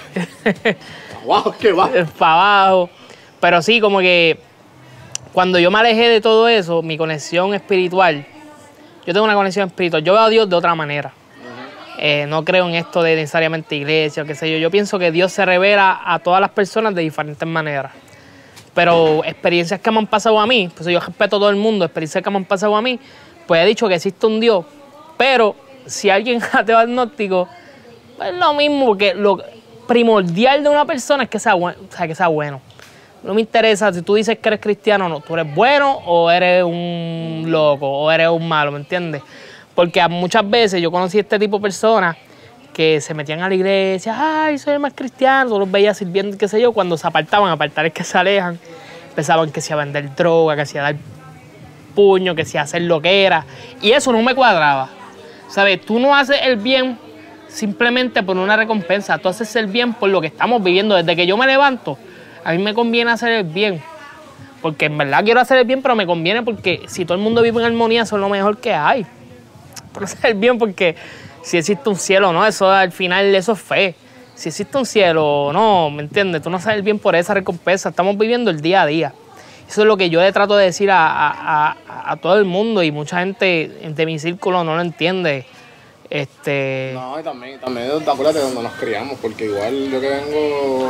¡Wow! ¡Qué va! Para abajo. Pero sí, como que cuando yo me alejé de todo eso, mi conexión espiritual, yo tengo una conexión espiritual. Yo veo a Dios de otra manera. Uh-huh. eh, no creo en esto de necesariamente iglesia o qué sé yo. Yo pienso que Dios se revela a todas las personas de diferentes maneras. Pero experiencias que me han pasado a mí, pues yo respeto a todo el mundo, experiencias que me han pasado a mí, pues he dicho que existe un Dios. Pero si alguien es ateo agnóstico, pues es lo mismo, porque lo primordial de una persona es que sea, bueno, o sea, que sea bueno. No me interesa si tú dices que eres cristiano o no. Tú eres bueno o eres un loco o eres un malo, ¿me entiendes? Porque muchas veces yo conocí a este tipo de personas que se metían a la iglesia, ay, soy más cristiano, todos los veía sirviendo, qué sé yo, cuando se apartaban, apartar es que se alejan, pensaban que se iba a vender droga, que se iba a dar puño, que se iba a hacer lo que era. Y eso no me cuadraba. ¿Sabes? Tú no haces el bien simplemente por una recompensa, tú haces el bien por lo que estamos viviendo. Desde que yo me levanto, a mí me conviene hacer el bien, porque en verdad quiero hacer el bien, pero me conviene porque si todo el mundo vive en armonía, eso es lo mejor que hay. Pero hacer el bien porque si existe un cielo o no, eso al final eso es fe. Si existe un cielo o no, ¿me entiendes? Tú no haces el bien por esa recompensa, estamos viviendo el día a día. Eso es lo que yo le trato de decir a, a, a, a todo el mundo y mucha gente de mi círculo no lo entiende. Este... No, y también, también acuérdate de donde nos criamos, porque igual yo que vengo...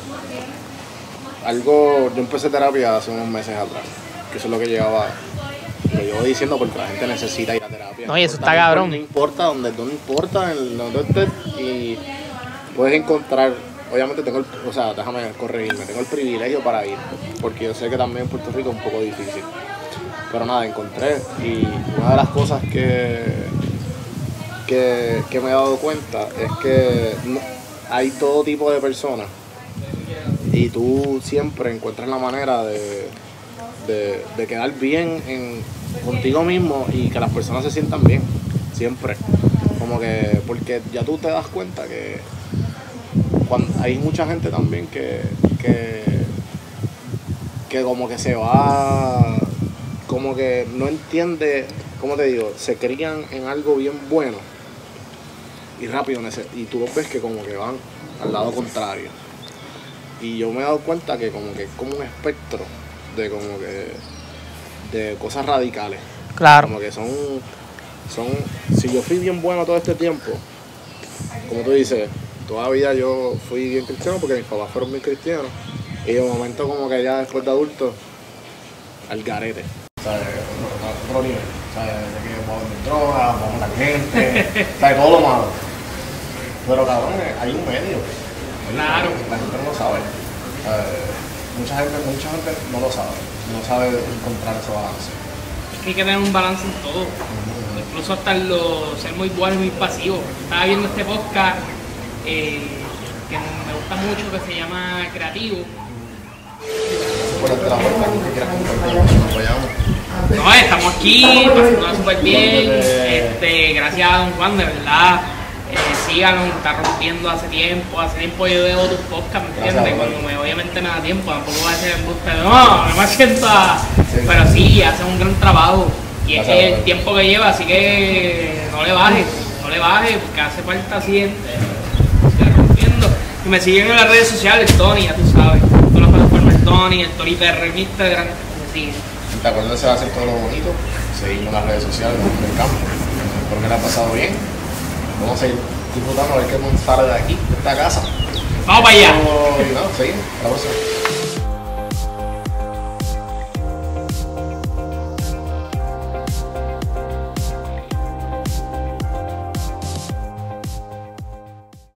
Algo, yo empecé terapia hace unos meses atrás, que eso es lo que llevaba, lo llevo diciendo porque la gente necesita ir a terapia. No, y eso está cabrón. No importa donde, no importa el, donde estés y puedes encontrar, obviamente tengo el, o sea, déjame corregirme, tengo el privilegio para ir, porque yo sé que también en Puerto Rico es un poco difícil. Pero nada, encontré y una de las cosas que, que, que me he dado cuenta es que no, hay todo tipo de personas. Y tú siempre encuentras la manera de, de, de quedar bien en, contigo mismo y que las personas se sientan bien, siempre. Como que, porque ya tú te das cuenta que cuando, hay mucha gente también que, que, que como que se va, como que no entiende, ¿cómo te digo? Se crían en algo bien bueno y rápido, y tú los ves que como que van al lado contrario. Y yo me he dado cuenta que como que es como un espectro de como que de cosas radicales. Claro. Como que son, son, si yo fui bien bueno todo este tiempo, como tú dices, toda la vida yo fui bien cristiano porque mis papás fueron bien cristianos. Y de momento como que ya después de adulto, al garete. ¿Sabes? otro nivel. O sea, de que vamos a vender drogas, vamos a matar gente, o sea, todo lo malo. Pero cabrón, hay un medio. Claro. La gente no lo sabe. Eh, mucha gente, mucha gente no lo sabe. No sabe encontrar ese balance. Es que hay que tener un balance en todo. Uh-huh. Incluso hasta lo, ser muy bueno y muy pasivo. Estaba viendo este podcast eh, que me gusta mucho, que se llama Creativo. Por el trabajo que quieras compartir, nos apoyamos. No, estamos aquí, pasándola súper bien. Este, gracias a Don Juan, de verdad. Eh, síganos, está rompiendo hace tiempo. Hace tiempo yo veo tus podcasts, ¿me entiendes? Cuando me, obviamente me da tiempo, tampoco va a ser embuste. No, no me siento a... Sí, pero sí, hace un gran trabajo. Y es que el tiempo que lleva, así que no le bajes, no le bajes, porque hace falta siempre. Sigue rompiendo. Y me siguen en las redes sociales, Tony, ya tú sabes. Todas las plataformas, el Tony, el Tony P R en Instagram, me siguen. ¿Te acuerdas de hacer todo lo bonito? Seguimos en las redes sociales, en el campo. Espero que le ha pasado bien. Vamos a seguir disfrutando a ver qué nos sale de aquí, de esta casa. Vamos para allá. Y no, seguimos. Hasta la próxima.